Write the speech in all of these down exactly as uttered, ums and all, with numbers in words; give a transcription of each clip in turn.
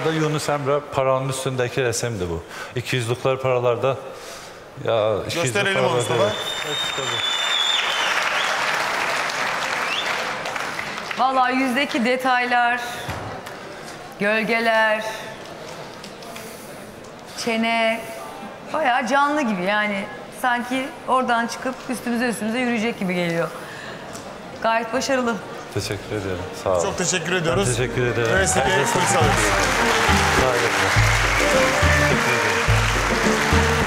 paralarda Yunus Emre paranın üstündeki resimdi bu. iki yüzlükler paralarda. Ya, gösterelim onu Mustafa. Evet, işte Vallahi yüzdeki detaylar, gölgeler, çene bayağı canlı gibi yani. Sanki oradan çıkıp üstümüze üstümüze yürüyecek gibi geliyor. Gayet başarılı. Teşekkür ederim. Sağ olun. Çok teşekkür ediyoruz. Ben teşekkür ederim. Ve size kulis alıyoruz. Sağ olun. Teşekkür ederim.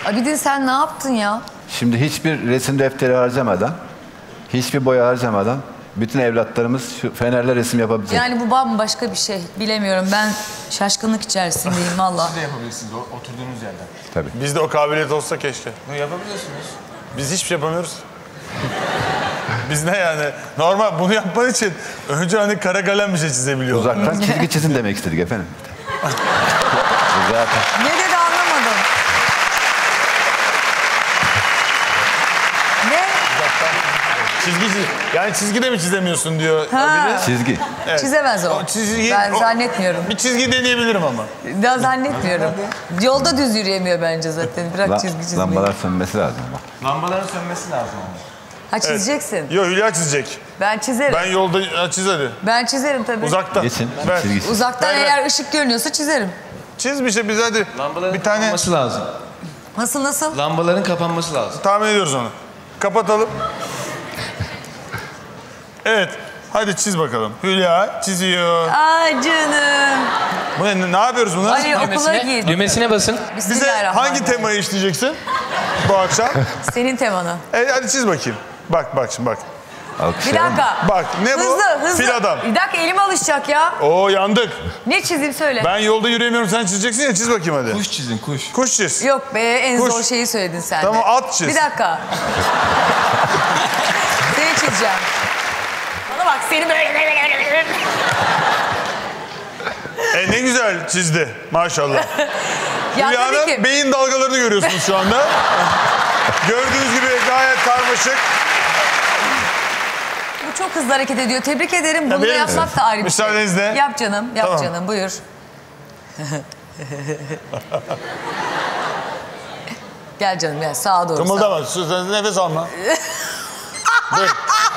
Abidin sen ne yaptın ya? Şimdi hiçbir resim defteri harcamadan, hiçbir boya harcamadan bütün evlatlarımız şu fenerle resim yapabilecek. Yani bu bambaşka bir şey. Bilemiyorum. Ben şaşkınlık içerisindeyim valla. Siz de yapabilirsiniz o- oturduğunuz yerden. Tabii. Bizde o kabiliyet olsa keşke. Bunu yapabiliyorsunuz. Biz hiçbir şey yapamıyoruz. Biz ne yani? Normal bunu yapman için önce hani kara kalem bir şey çizebiliyor. Uzaktan çizgi çizin demek istedik efendim. Bu zaten. Ne dedi anlamadım. Ne? Çizgi çiz. Yani çizgi de mi çizemiyorsun diyor. Ha. Abidin. Çizgi. Evet. Çizemez o. O çizgi- ben o- zannetmiyorum. Bir çizgi deneyebilirim ama. Daha zannetmiyorum. Yolda düz yürüyemiyor bence zaten. Bırak La- çizgi çizmeyi. lambalar sönmesi lazım bak. Lambaların sönmesi lazım ama. Ha çizeceksin. Yo Hülya çizecek. Ben çizerim. Ben Ben, yolda ha, çiz hadi. çizerim tabii. Uzaktan. Geçin. Ver. Çizgi çiz. Uzaktan Ben- eğer ışık görünüyorsa çizerim. Çiz bir şey biz hadi. Lambaların Bir tane kapanması lazım. Nasıl nasıl? Lambaların kapanması lazım. tahmin ediyoruz onu. Kapatalım. Evet. Hadi çiz bakalım. Hülya çiziyor. Ay canım. Bu ne, ne yapıyoruz bunu? Ali okula git. Düğmesine basın. Bize Bismillahirrahmanirrahim. hangi temayı işleyeceksin bu akşam? Senin temanı. Evet hadi çiz bakayım. Bak bak şimdi bak. Bir Alkışlayalım. dakika. Bak ne bu? Hızlı hızlı. Fil adam. Bir dakika elim alışacak ya. Oo yandık. Ne çizeyim söyle. Ben yolda yürüyemiyorum sen çizeceksin ya çiz bakayım hadi. Kuş çizin kuş. Kuş çiz. Yok be en Kuş. zor şeyi söyledin sen de. Tamam, at çiz. Bir dakika. Seni çizeceğim. Bana bak seni böyle... E ne güzel çizdi maşallah. Ya tabii Hülya'nın ki. beyin dalgalarını görüyorsunuz şu anda. Gördüğünüz gibi gayet karmaşık. Bu çok hızlı hareket ediyor. Tebrik ederim. Bunu da verir yapmak misin? da ayrı bir Müsaadenizle. şey. Yap canım, yap Tamam. canım. Buyur. Gel canım gel sağa doğru. sağa. Kımıldama, sus, nefes alma. Buyur.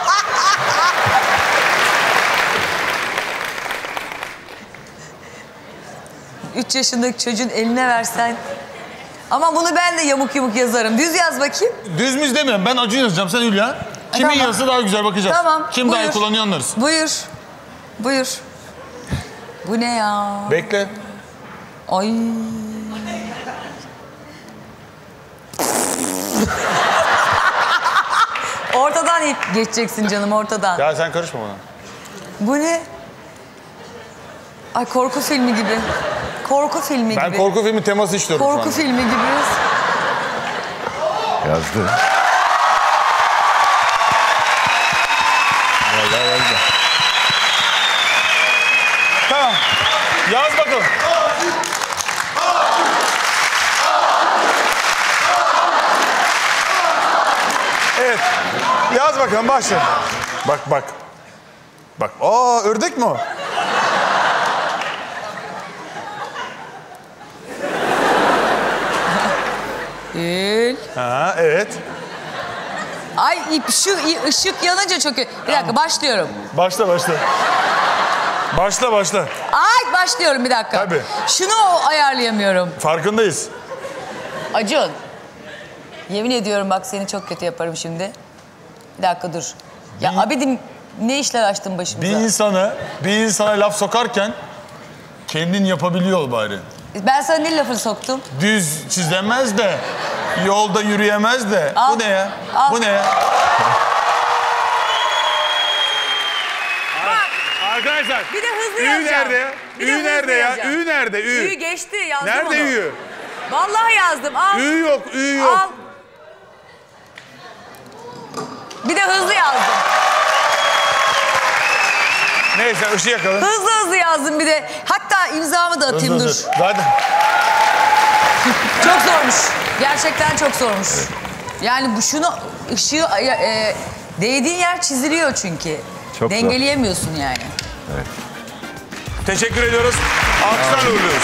Üç yaşındaki çocuğun eline versen. Ama bunu ben de yamuk yumuk yazarım. Düz yaz bakayım. Düz müz demiyorum. Ben acı yazacağım. Sen Hülya. Kimin tamam. yazısı daha güzel bakacağız. Tamam. Kim daha iyi buyur. kullanıyor anlarız. Buyur. Buyur. Bu ne ya? Bekle. Ay. Ortadan ilk geçeceksin canım ortadan. Ya sen karışma bana. Bu ne? Ay korku filmi gibi. Korku filmi Ben gibi. korku filmi teması işliyorum şu Korku anda. filmi gibi. Yazdı. Vallahi yazdı. Tamam. Yaz bakalım. Evet. Yaz bakalım başla. Bak bak. Bak. Aa ördek mi o? Gül. Ha evet. Ay ip şu i- ışık yanınca çok kötü. Bir dakika başlıyorum. Başla başla. Başla başla. Ay başlıyorum bir dakika. Tabii. Şunu ayarlayamıyorum. Farkındayız. Acun. Yemin ediyorum bak seni çok kötü yaparım şimdi. Bir dakika dur. Ya abidim ne işler açtın başımıza? Bir insana, bir insana laf sokarken kendin yapabiliyor bari. Ben sana ne lafını soktum? Düz çizemez de, yolda yürüyemez de. Al. Bu ne ya? Al. Bu ne ya? Arkadaşlar. Bir de hızlı Ü yazacağım. nerede ya? Bir de Ü hızlı nerede ya? yazacağım. Ü nerede? Ü. Ü geçti yazdım Nerede onu. Ü? Vallahi yazdım al. Ü yok, Ü yok. Al. Bir de hızlı yazdım. Neyse ışığı yakalım. Hızlı hızlı yazdım bir de. Hatta imzamı da atayım Hızlı dur. hızlı. Zaten Çok zormuş. Gerçekten çok zormuş. Yani bu şunu ışığı e, değdiğin yer çiziliyor çünkü. Çok zor. Dengeleyemiyorsun yani. teşekkür ediyoruz. Alkışlarla uğurluyoruz.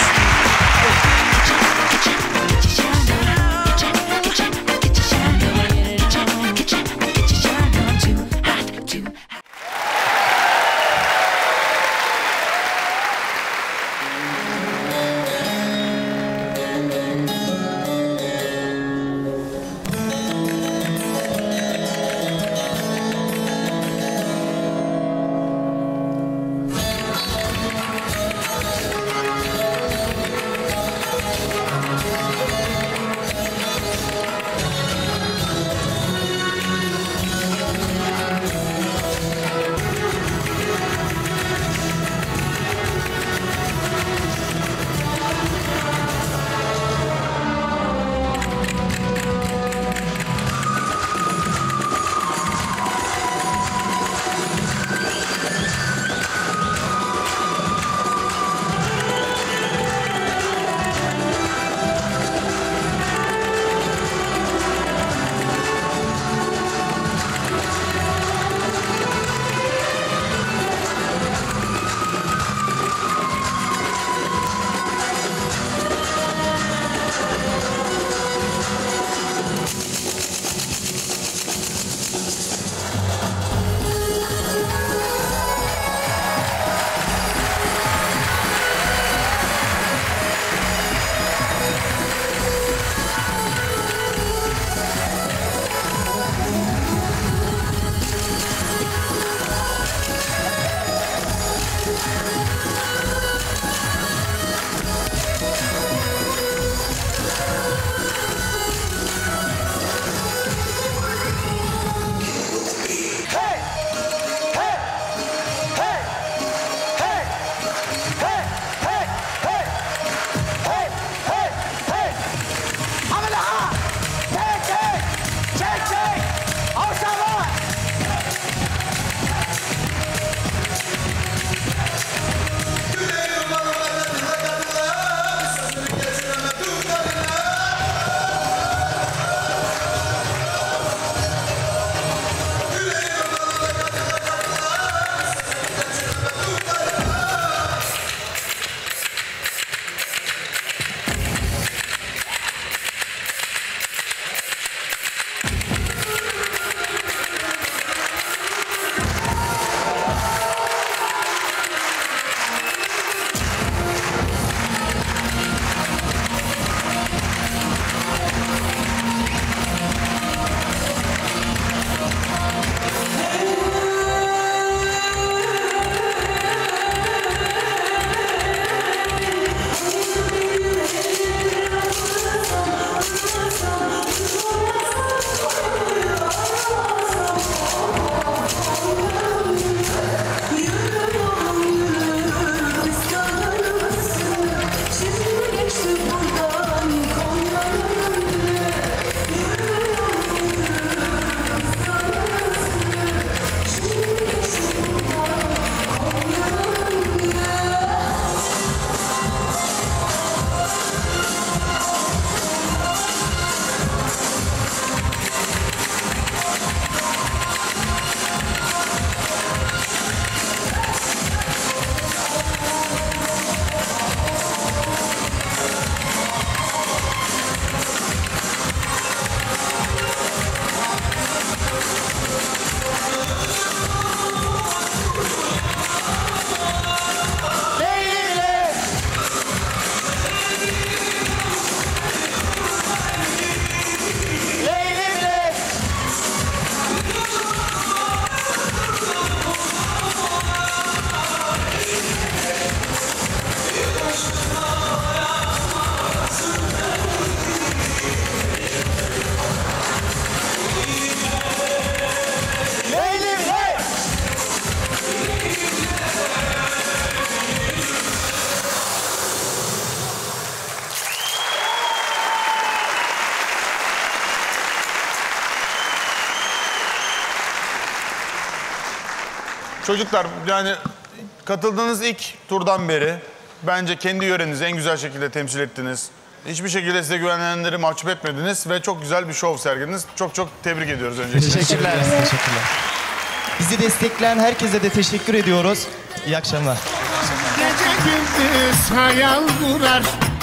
Çocuklar yani katıldığınız ilk turdan beri bence kendi yörenizi en güzel şekilde temsil ettiniz. Hiçbir şekilde size güvenenleri mahcup etmediniz ve çok güzel bir şov sergilediniz. Çok çok tebrik ediyoruz öncelikle. Teşekkürler. Teşekkürler. Bizi destekleyen herkese de teşekkür ediyoruz. İyi akşamlar. Gece gündüz hayal kurar.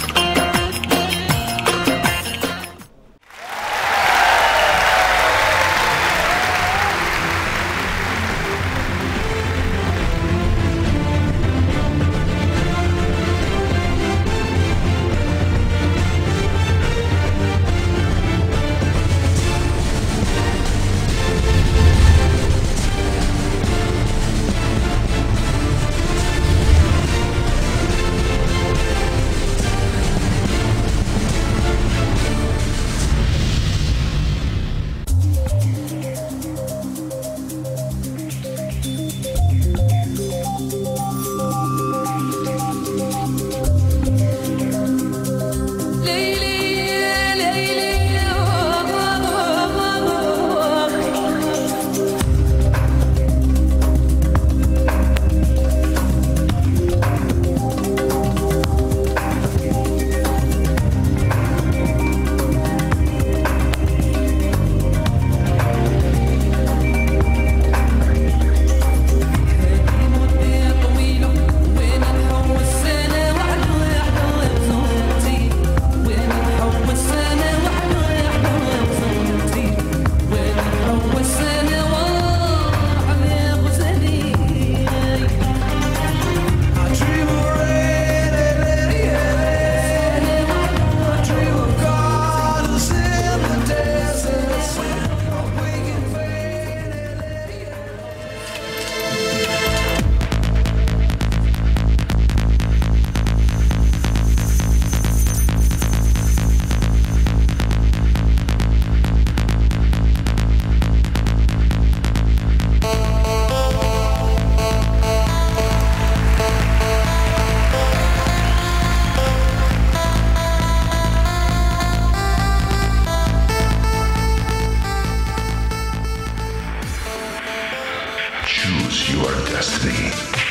Choose your destiny.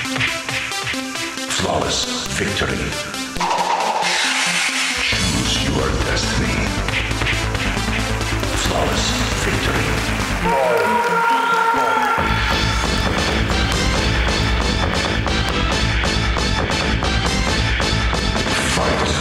Flawless victory. Choose your destiny. Flawless victory. Fight.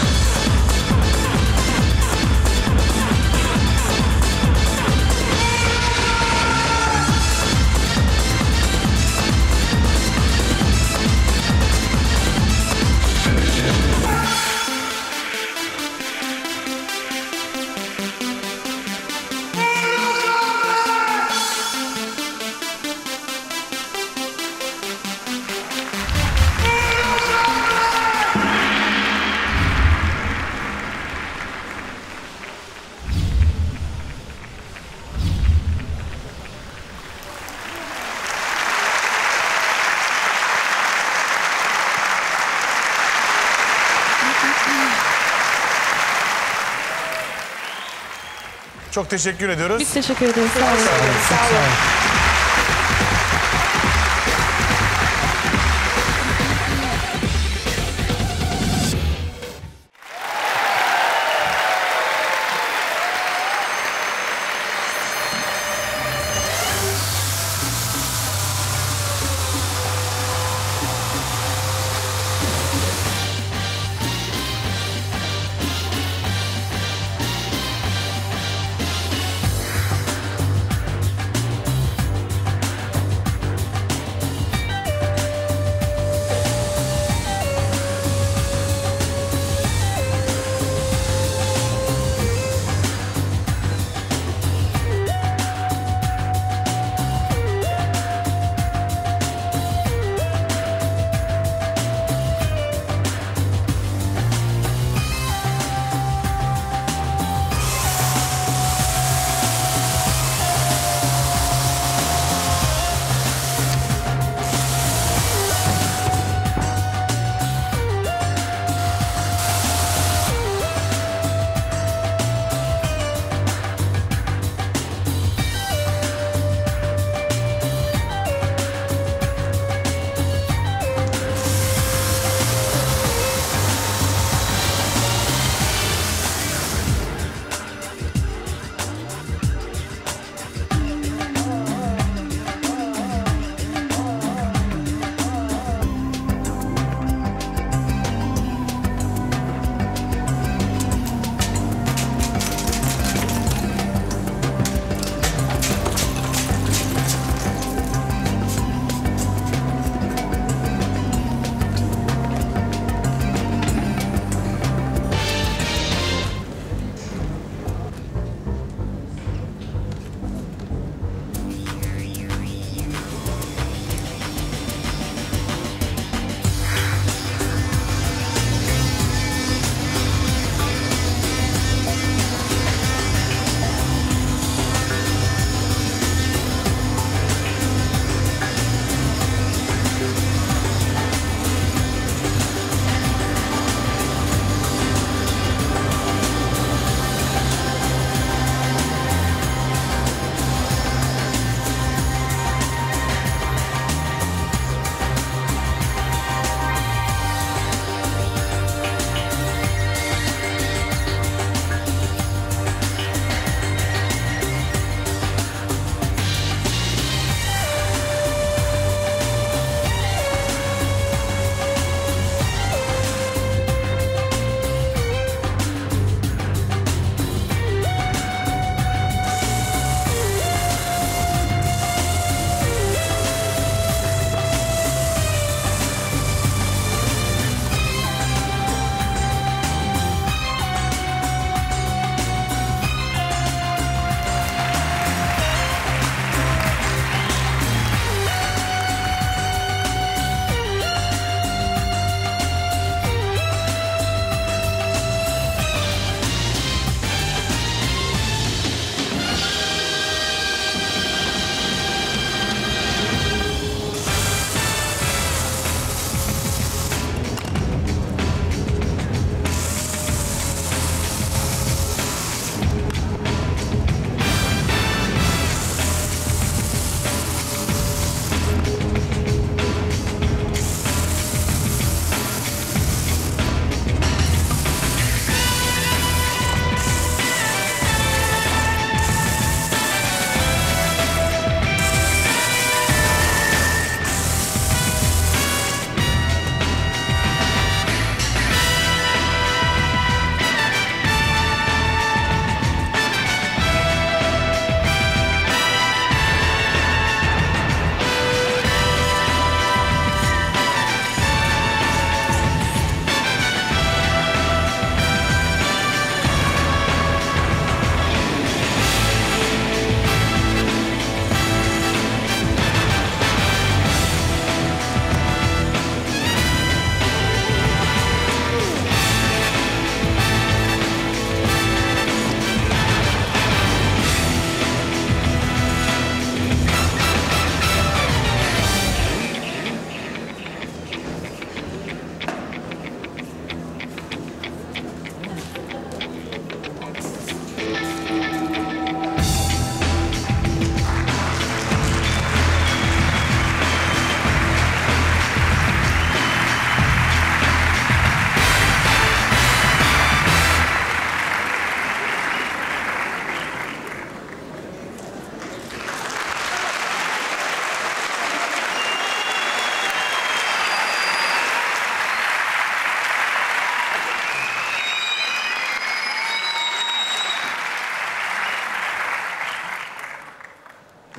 Çok teşekkür ediyoruz. Biz teşekkür ederiz. Sağ olun. Sağ olun.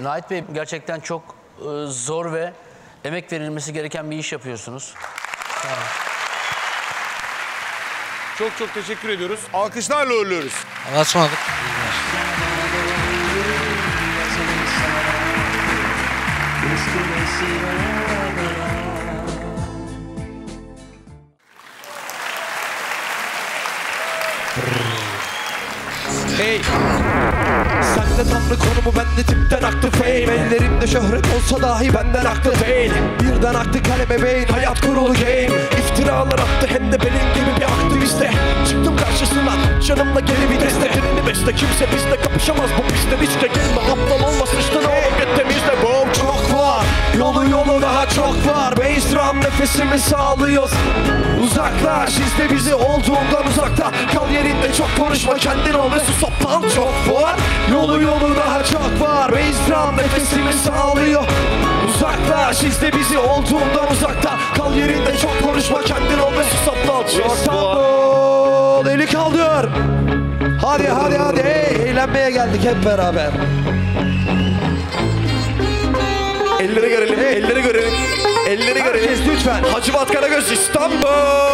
Nait Bey gerçekten çok e, zor ve emek verilmesi gereken bir iş yapıyorsunuz. Çok çok teşekkür ediyoruz. Alkışlarla uğurluyoruz. Allah'a ısmarladık. Hey, sen de tanrı konumu, ben de tipten aktı fame. Ellerimde şöhret olsa dahi benden aktı değil. Birden aktı kaleme beyin, hayat kurulu game. İftiralar attı hem de benim gibi bir aktiviste. Çıktım karşısına canımla geri bir deste. Elini besle, kimse bizle kapışamaz bu pistte. Hiç de gelme aptal olma, sıçtın oğlum git temizle. Boom çok var, yolu yolu daha çok var. Bass drum nefesimi sağlıyoruz. Uzaklaş izle bizi olduğundan uzakta. Kal yerinde çok konuşma, kendin ol ve sus aptal. Çok var, yolu yolu daha çok var. Bass drum nefesimi sağlıyor. Uzaklaş izle bizi olduğundan uzakta. Kal yerinde çok konuşma, kendin ol ve sus aptal. İstanbul eli kaldır. Hadi hadi hadi hey, eğlenmeye geldik hep beraber. Elleri görelim, hey. Elleri görelim. Elleri görelim. Herkes lütfen. Hacivat Karagöz İstanbul.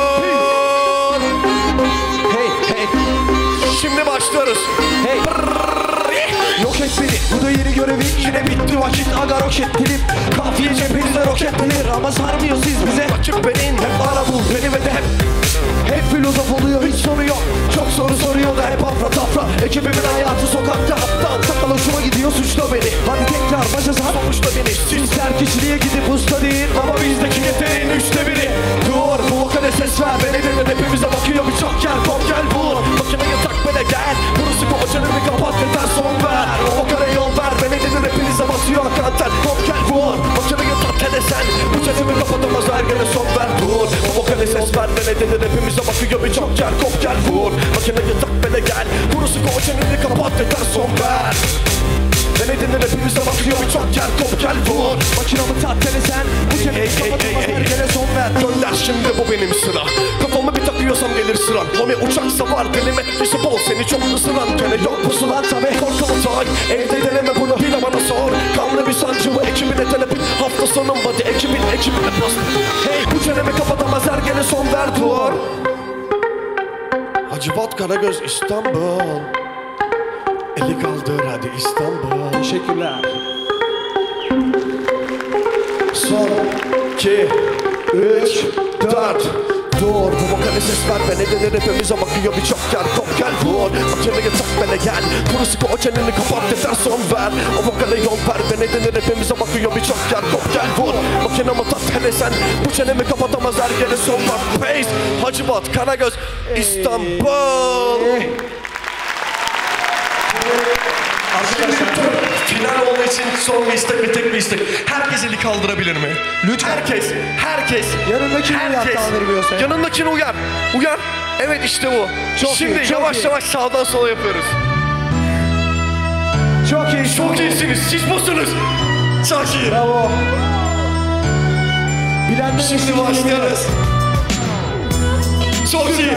Hey hey. Şimdi başlıyoruz. Hey. Yok et beni, bu da yeni görevim. Yine bitti vakit, aga roket dilim. Kafiye cephenizde roketlenir ama sarmıyor siz bize. Açık benim, hep bana bul, beni ve de hep. Hep filozof oluyor, hiç sonu yok. Çok soru soruyor da hep afra tafra. Ekibimin hayatı sokakta aptal. Sakal hoşuma gidiyor, suçla beni. Hadi tekrar başa sar, sonuçta beni. Sizler kişiliğe gidip usta değil ama bizdeki yeteneğin üçte biri. Dur, bu vokale ses ver. Beni dinle, hepimize bakıyor birçok yer. Kom gel vur, makineye tak bana gel. Burası bu açanını kapat, yeter son ver. O vokale yol ver, beni dinle, hepinize basıyor kanter. Kom gel vur, makineye tak hele sen. Bu çenemi kapatamaz, her gene son ver. Dur, o vokale ses ver. Beni dinle, hepimize bakıyor birçok yer. Kom gel vur, makineye tak bana gel. Burası bu açanını kapat, yeter son ver. Beni dinle, hepimize bakıyor birçok yer. Kom gel vur, makinamı tak hele sen. Bu çenemi kapatamaz, her gene son ver. Gönder şimdi bu benim sıra. Kafamı bir takıyorsam gelir sıran. Homi uçaksa var, dilime düşüp ol seni çok ısıran. Gene yok pusulan tabi korkalı tay. Evde deneme bunu, bir de bana sor. Kanlı bir sancı bu ekibine telepin. Hafta sonun body ekibin ekibine bas. Hey bu çenemi kapatamaz, her gene son ver dur. Hacivat Karagöz İstanbul. Eli kaldır hadi İstanbul. Teşekkürler. Son iki üç dört. Dur bu vokale ses ver, beni denir hepimize bakıyor birçok yer. Top gel vur, makineye tak bana gel. Burası o çeneni kapat yeter son ver. O vokale yol ver, beni denir hepimize bakıyor birçok yer. Top gel vur, makinamı tat hele sen. Bu çenemi kapatamaz, her gene son ver. Bass, Hacivat Karagöz İstanbul. Arkadaşlar final olma için son bir istek ve tek bir istek. Herkes eli kaldırabilir mi? Lütfen. Herkes, herkes. Yanındakini herkes. Kaldırmıyorsa. Yanındakini uyar. Uyar. Evet işte bu. Çok Şimdi iyi, çok yavaş iyi. yavaş sağdan sola yapıyoruz. Çok iyi. Çok iyisiniz. Siz busunuz. Çok iyi. Bravo. Bilenler Şimdi başlıyoruz. Çok iyi.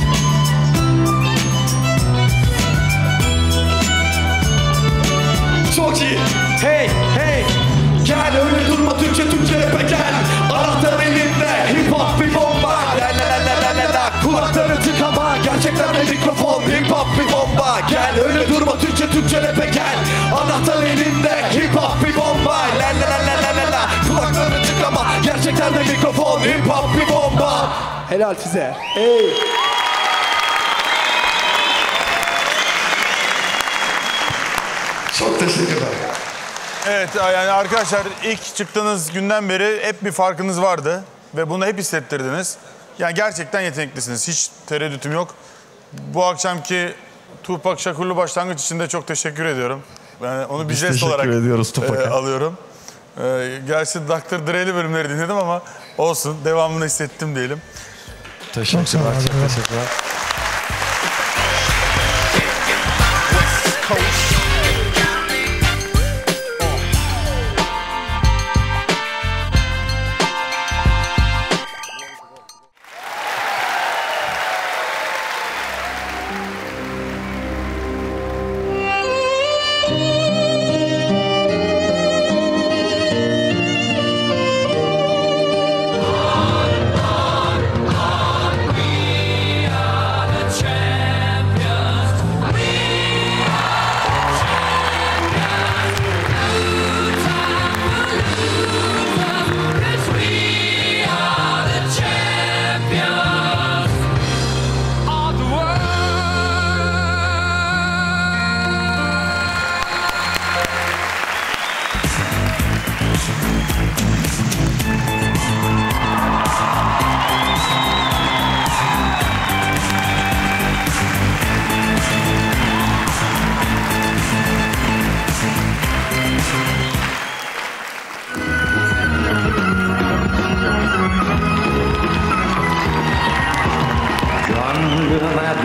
Çok iyi. Hey hey. Gel öyle durma, Türkçe Türkçe rap'e gel. Anahtar elinde, hip hop bir bomba. La la la la la la. Kulakları tıkama, gerçekten de mikrofon. Hip hop bir bomba. Gel öyle durma, Türkçe Türkçe rap'e gel. Anahtar elinde, hip hop bir bomba. La la la la la la. Kulakları tıkama, gerçekten de mikrofon. Hip hop bir bomba. Helal size. Hey. Çok teşekkürler. Evet yani arkadaşlar ilk çıktığınız günden beri hep bir farkınız vardı. Ve bunu hep hissettirdiniz. Yani gerçekten yeteneklisiniz. Hiç tereddütüm yok. Bu akşamki Tupac Shakur'lu başlangıç için de çok teşekkür ediyorum. Yani onu bir jest olarak e, alıyorum. E, gerçi doktor Dre'li bölümleri dinledim ama olsun. Devamını hissettim diyelim. Teşekkürler. Çok teşekkürler.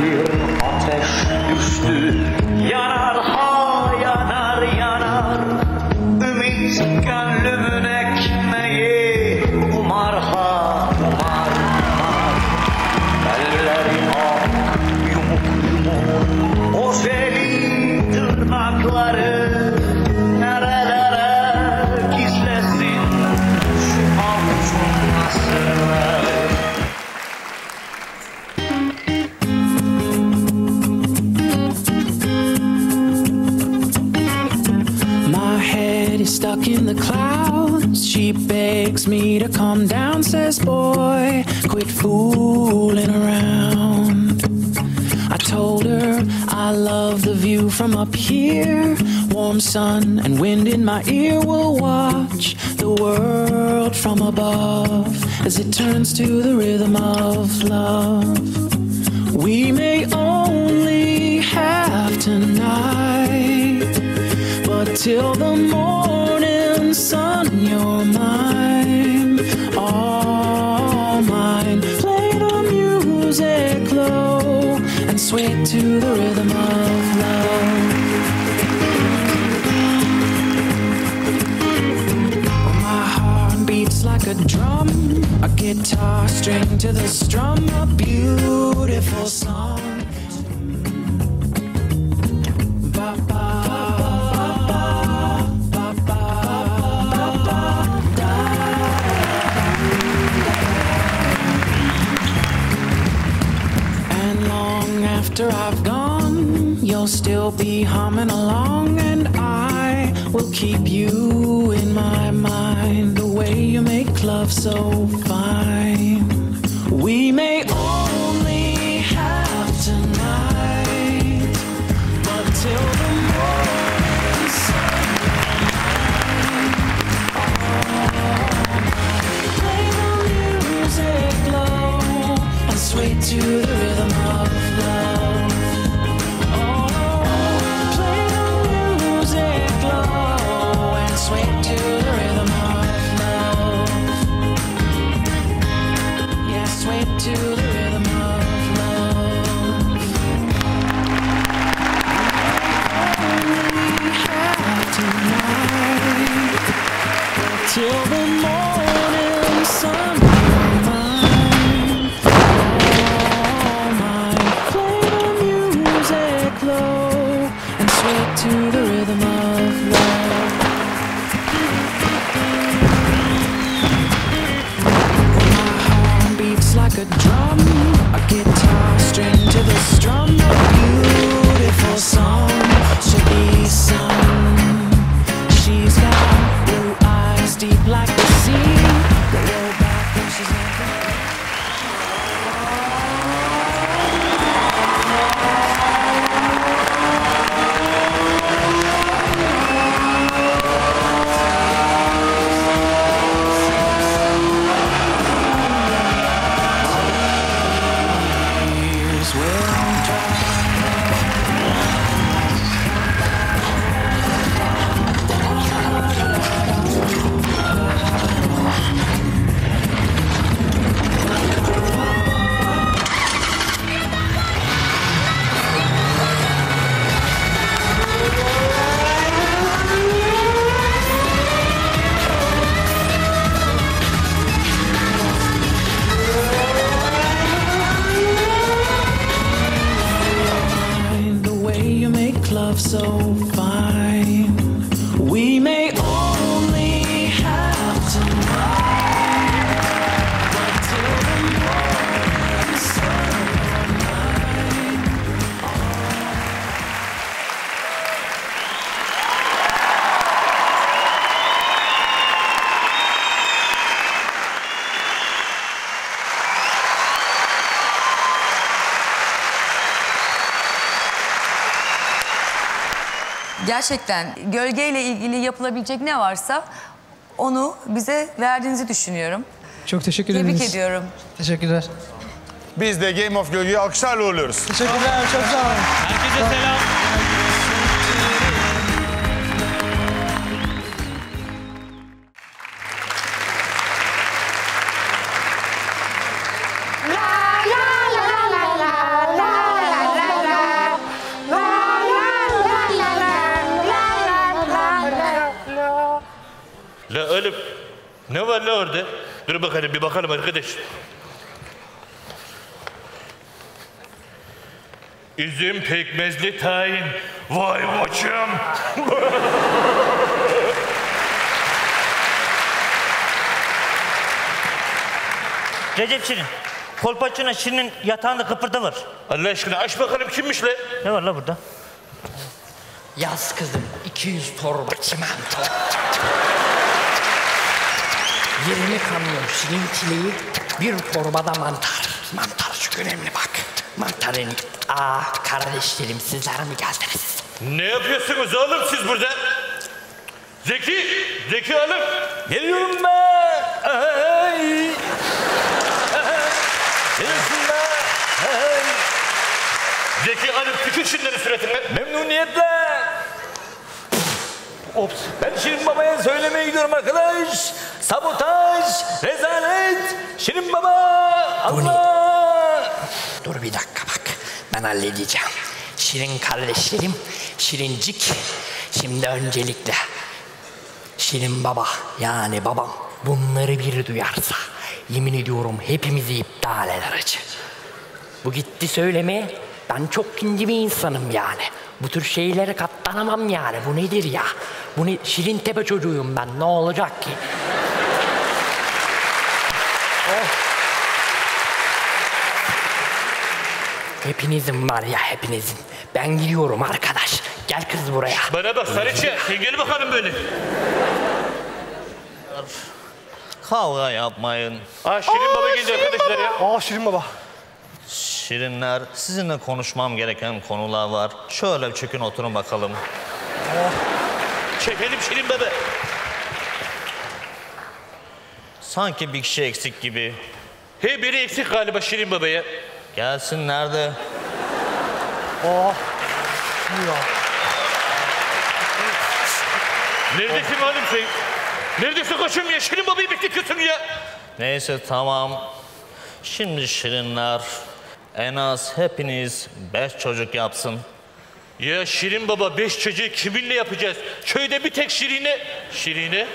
bir ateş düştü. Yanar ha yanar yanar. Ümit gönlümün ekmeği. Umar ha umar umar. Elleri ak yumuk yumuk. O seni tırnakları nerelere gizlesin. Şu avucun sırları. Stuck in the clouds, she begs me to calm down, says boy, quit fooling around. I told her I love the view from up here, warm sun and wind in my ear. We'll watch the world from above as it turns to the rhythm of love. We may only have tonight, but till the morning sun, you're mine, all mine. Play the music low and sway to the rhythm of love. My heart beats like a drum, a guitar string to the strum, a beautiful song. Ba-ba. After I've gone, you'll still be humming along, and I will keep you in my mind. The way you make love so fine. We may only have tonight, but till the morning sun, play the music low and sway to the rhythm of love. Sway to the rhythm of love. Yeah, sway to the rhythm of love. We have tonight till the morning sun. Mine, all mine. Play the music low and sway to the rhythm of love. Like a drum, a guitar string to the strum, a beautiful song should be sung. She's got blue eyes deep like the sea, that roll back when she's love so fine. We may only have tonight, but till the morning sun. Gerçekten gölgeyle ilgili yapılabilecek ne varsa onu bize verdiğinizi düşünüyorum. Çok teşekkür ederiz. Tebrik ediyorum. Teşekkürler. Biz de Game of Gölge'yi alkışlarla uğurluyoruz. Teşekkürler, çok sağ olun. Herkese selam. La la la la la la la la Oğlum ne var lan orada? Dur bakalım bir bakalım arkadaş. Üzüm pekmezli tahin. Vay koçum. Recep Şirin, Kolpaçino Şirin'in yatağında kıpırdı var. Allah aşkına aç bakalım kimmiş lan? Ne var la burada? Yaz kızım iki yüz torba çimento. yirmi kamyon şirin çileği, bir torbada mantar. Mantar çok önemli bak. Mantarın... Aa kardeşlerim sizler mi geldiniz? Ne yapıyorsunuz oğlum siz burada? Zeki, Zeki oğlum. Geliyorum ben. Hey. Geliyorsun ben. Hey. Zeki oğlum tükür şunların suratına. Memnuniyetle. Ops. Ben Şirin Baba'ya söylemeye gidiyorum arkadaş. Sabotaj, rezalet. Şirin Baba. Allah. Dur bir dakika bak. Ben halledeceğim. Şirin kardeşlerim, Şirincik. Şimdi öncelikle Şirin Baba yani babam bunları bir duyarsa yemin ediyorum hepimizi iptal eder acı. Bu gitti söylemeye. Ben çok kinci bir insanım yani. Bu tür şeylere katlanamam yani. Bu nedir ya? Bu ne? Şirin Tepe çocuğuyum ben. Ne olacak ki? Oh. Hepinizin var ya hepinizin. Ben gidiyorum arkadaş. Gel kız buraya. Bana bak Sarıçı. Sen gel bakalım böyle. Kavga yapmayın. Aa Şirin Baba geldi arkadaşlar ya. Aa Şirin Baba. Şirinler, sizinle konuşmam gereken konular var. Şöyle çökün oturun bakalım. Çekelim Şirin Baba. Sanki bir kişi eksik gibi. He biri eksik galiba Şirin Baba'ya. Gelsin nerede? Oh. Ya. Neredesin oğlum sen? Neredesin koçum ya? Şirin Baba'yı bekletiyorsun ya. Neyse tamam. Şimdi Şirinler en az hepiniz beş çocuk yapsın. Ya Şirin Baba beş çocuğu kiminle yapacağız? Köyde bir tek Şirine. Şirine?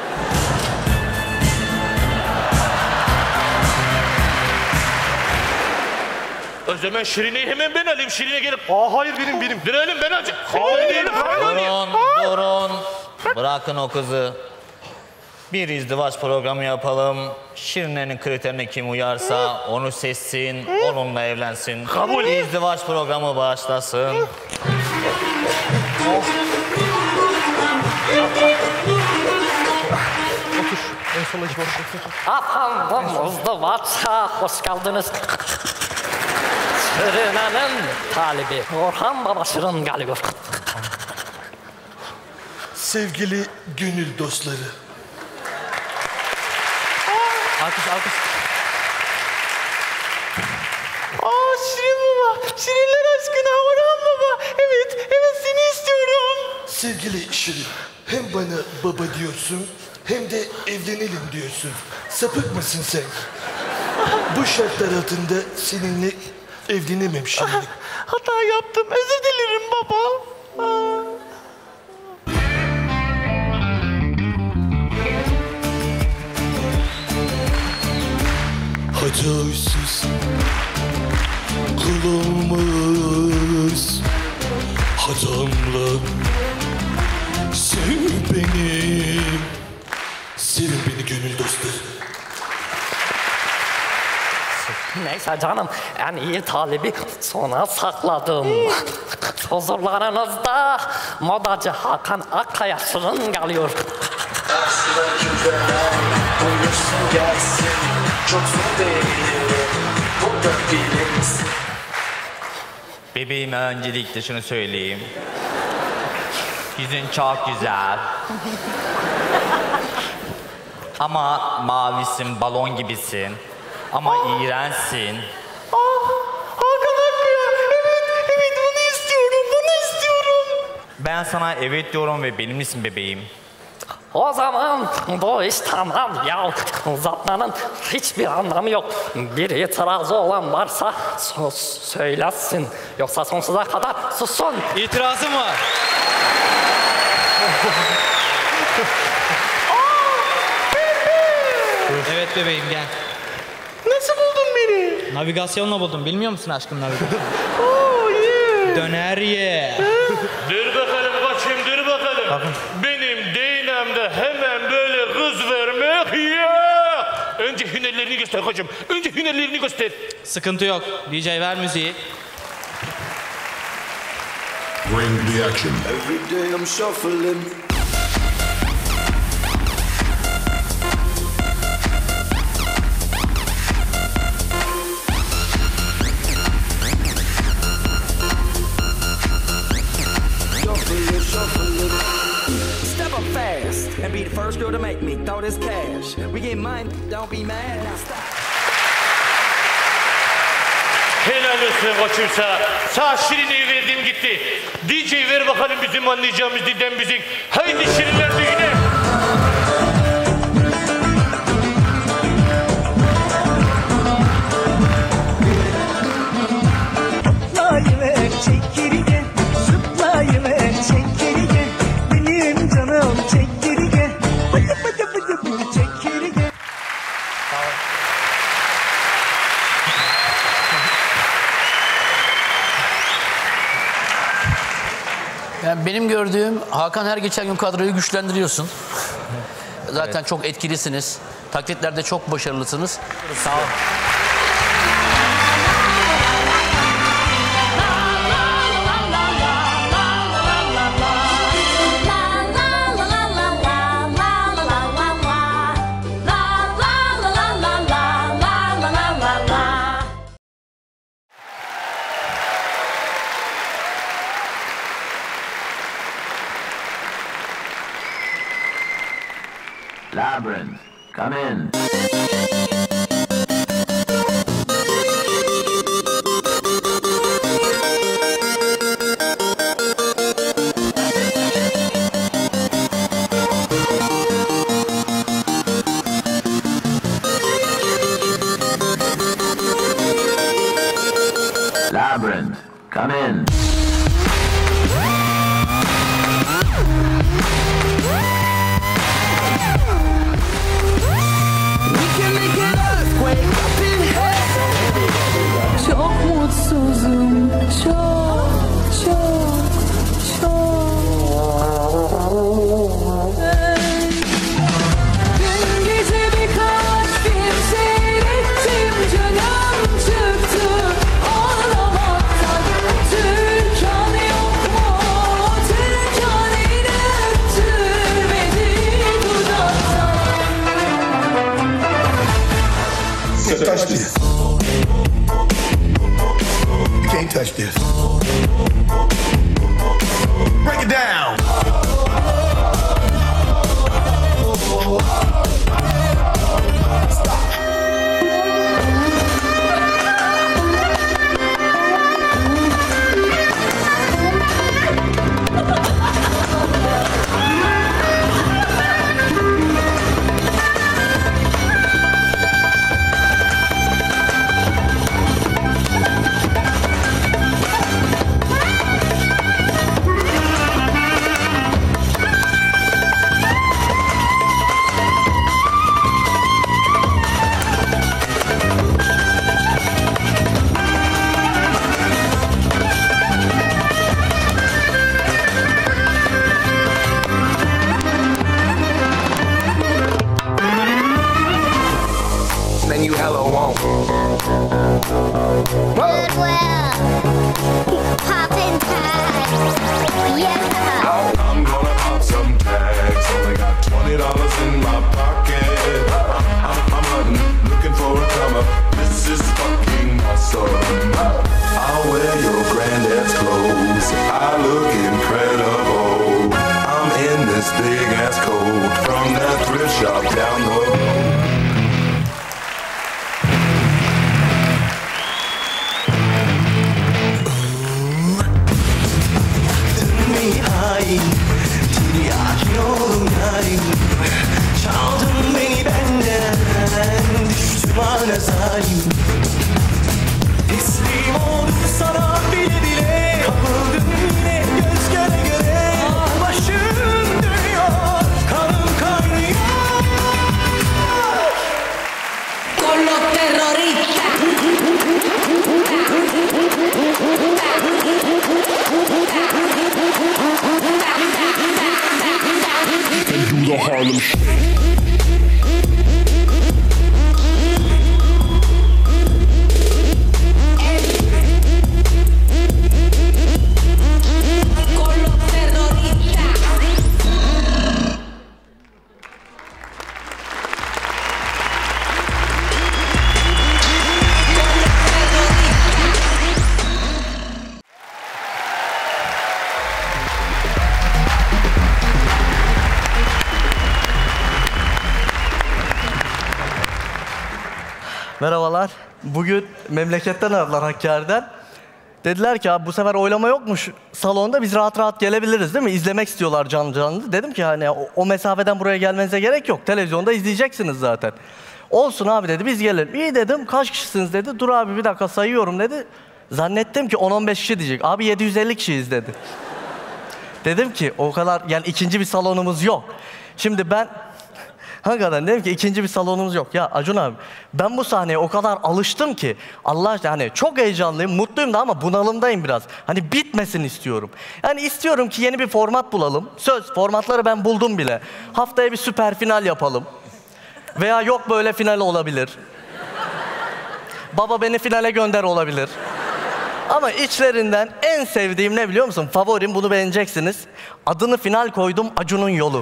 O zaman Şirine'yi hemen ben alayım. Şirine gelip... Aa hayır benim benim. Dur oğlum ben alacağım. Hayır. Durun, durun. Bırakın o kızı. Bir izdivaç programı yapalım. Şirine'nin kriterine kim uyarsa onu seçsin, onunla evlensin. Kabul. İzdivaç programı başlasın. Otur. En son iş var. Efendim izdivaça hoş geldiniz. Şirine'nin talibi Orhan Baba Şirin geliyor. Sevgili gönül dostları. Alkış alkış. Aa Şirin Baba, Şirinler aşkına Orhan Baba. Evet, evet seni istiyorum. Sevgili Şirin, hem bana baba diyorsun hem de evlenelim diyorsun. Sapık mısın sen? Bu şartlar altında seninle evlenemem Şirin. Hata yaptım, özür dilerim baba. Aa. Hatasız kul olmaz. Hatamla sev beni. Sevin beni gönül dostları. Neyse canım, en iyi talibi sona sakladım. Huzurlarınızda modacı Hakan Akkaya Şirin geliyor. Buyursun gelsin, çok zor değil, burada biliriz. Bebeğime öncelikle şunu söyleyeyim. Yüzün çok güzel. Ama mavisin, balon gibisin. Ama iğrençsin. Ah, Hakan Akkaya, evet, evet bunu istiyorum, bunu istiyorum. Ben sana evet diyorum ve benimlesin bebeğim. O zaman bu iş tamam ya. Uzatmanın hiçbir anlamı yok. Bir itirazı olan varsa sus söylesin. Yoksa sonsuza kadar sussun. İtirazım var. Aa, görüşürüz. Evet bebeğim gel. Nasıl buldun beni? Navigasyonla buldum. Bilmiyor musun aşkım navigasyonu? Oh yeah. Döner ye. Dur bakalım koçum, dur bakalım. Bakın. Benim değnemde hemen böyle kız vermek ya. Önce hünerlerini göster koçum. Önce hünerlerini göster. Sıkıntı yok. D J ver müziği. Bring the action. Every day I'm shuffling. Step up fast and be the first girl to make me throw this cash. We get mine, don't be mad. Now stop. Helal olsun koçum sağ. Sağ Şirine'yi verdim gitti. D J ver bakalım bizim anlayacağımız dilden müzik. Haydi Şirinler düğüne. Zıplayıver çekirge, zıplayıver çekirge, benim canım çekirge, bıdı bıdı bıdı bıdı çekirge. Yani benim gördüğüm Hakan her geçen gün kadroyu güçlendiriyorsun. Zaten çok etkilisiniz. Taklitlerde çok başarılısınız. Sağ ol. Labyrinth, come in. Labyrinth, come in. Çok mutsuzum, çok, çok, çok. Dün gece birkaç film seyrettim, canım çıktı ağlamaktan. Türkan yok mu, Türkan yine öptürmedi dudaktan. Can't touch this. You can't touch this. Break it down. Stop. Then you hella won't. Goodwill, poppin' tags, yeah. I'm gonna pop some tags. Only got twenty dollars in my pocket. I'm, I'm hunting, looking for a comer. This is fucking awesome. I'll wear your granddad's clothes. I look incredible. I'm in this big ass coat from that thrift shop down the road. Me Harlem Shake. Merhabalar. Bugün memleketten aradılar Hakkari'den. Dediler ki abi bu sefer oylama yokmuş salonda, biz rahat rahat gelebiliriz değil mi? İzlemek istiyorlar canlı canlı. Dedim ki hani o, o mesafeden buraya gelmenize gerek yok. Televizyonda izleyeceksiniz zaten. Olsun abi dedi, biz gelelim. İyi dedim, kaç kişisiniz dedi. Dur abi bir dakika sayıyorum dedi. Zannettim ki on on beş kişi diyecek. Abi yedi yüz elli kişiyiz dedi. Dedim ki o kadar, yani ikinci bir salonumuz yok. Şimdi ben hakikaten dedim ki ikinci bir salonumuz yok. Ya Acun abi ben bu sahneye o kadar alıştım ki Allah aşkına hani çok heyecanlıyım, mutluyum da ama bunalımdayım biraz. Hani bitmesin istiyorum. Yani istiyorum ki yeni bir format bulalım. Söz, formatları ben buldum bile. Haftaya bir süper final yapalım. Veya yok böyle final olabilir. Baba beni finale gönder olabilir. Ama içlerinden en sevdiğim ne biliyor musun? Favorim, bunu beğeneceksiniz. Adını final koydum, Acun'un yolu.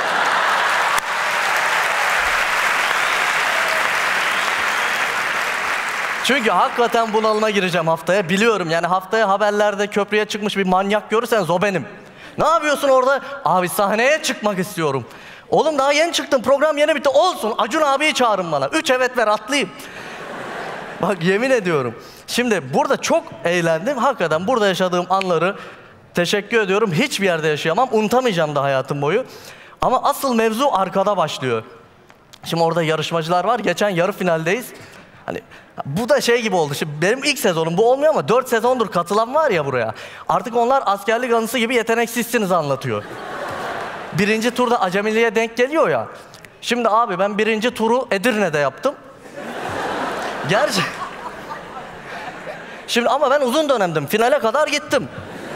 Çünkü hakikaten bunalıma gireceğim haftaya. Biliyorum yani haftaya haberlerde köprüye çıkmış bir manyak görürseniz o benim. Ne yapıyorsun orada? Abi sahneye çıkmak istiyorum. Oğlum daha yeni çıktım, program yeni bitti. Olsun, Acun abiyi çağırın bana. Üç evet ver, atlayayım. Bak yemin ediyorum. Şimdi burada çok eğlendim. Hakikaten burada yaşadığım anları teşekkür ediyorum. Hiçbir yerde yaşayamam. Unutamayacağım da hayatım boyu. Ama asıl mevzu arkada başlıyor. Şimdi orada yarışmacılar var. Geçen yarı finaldeyiz. Hani bu da şey gibi oldu. Şimdi benim ilk sezonum bu olmuyor ama dört sezondur katılan var ya buraya. Artık onlar askerlik anısı gibi yeteneksizsiniz anlatıyor. Birinci turda acemiliğe denk geliyor ya. Şimdi abi ben birinci turu Edirne'de yaptım. Gerçi. Şimdi ama ben uzun dönemdim. Finale kadar gittim.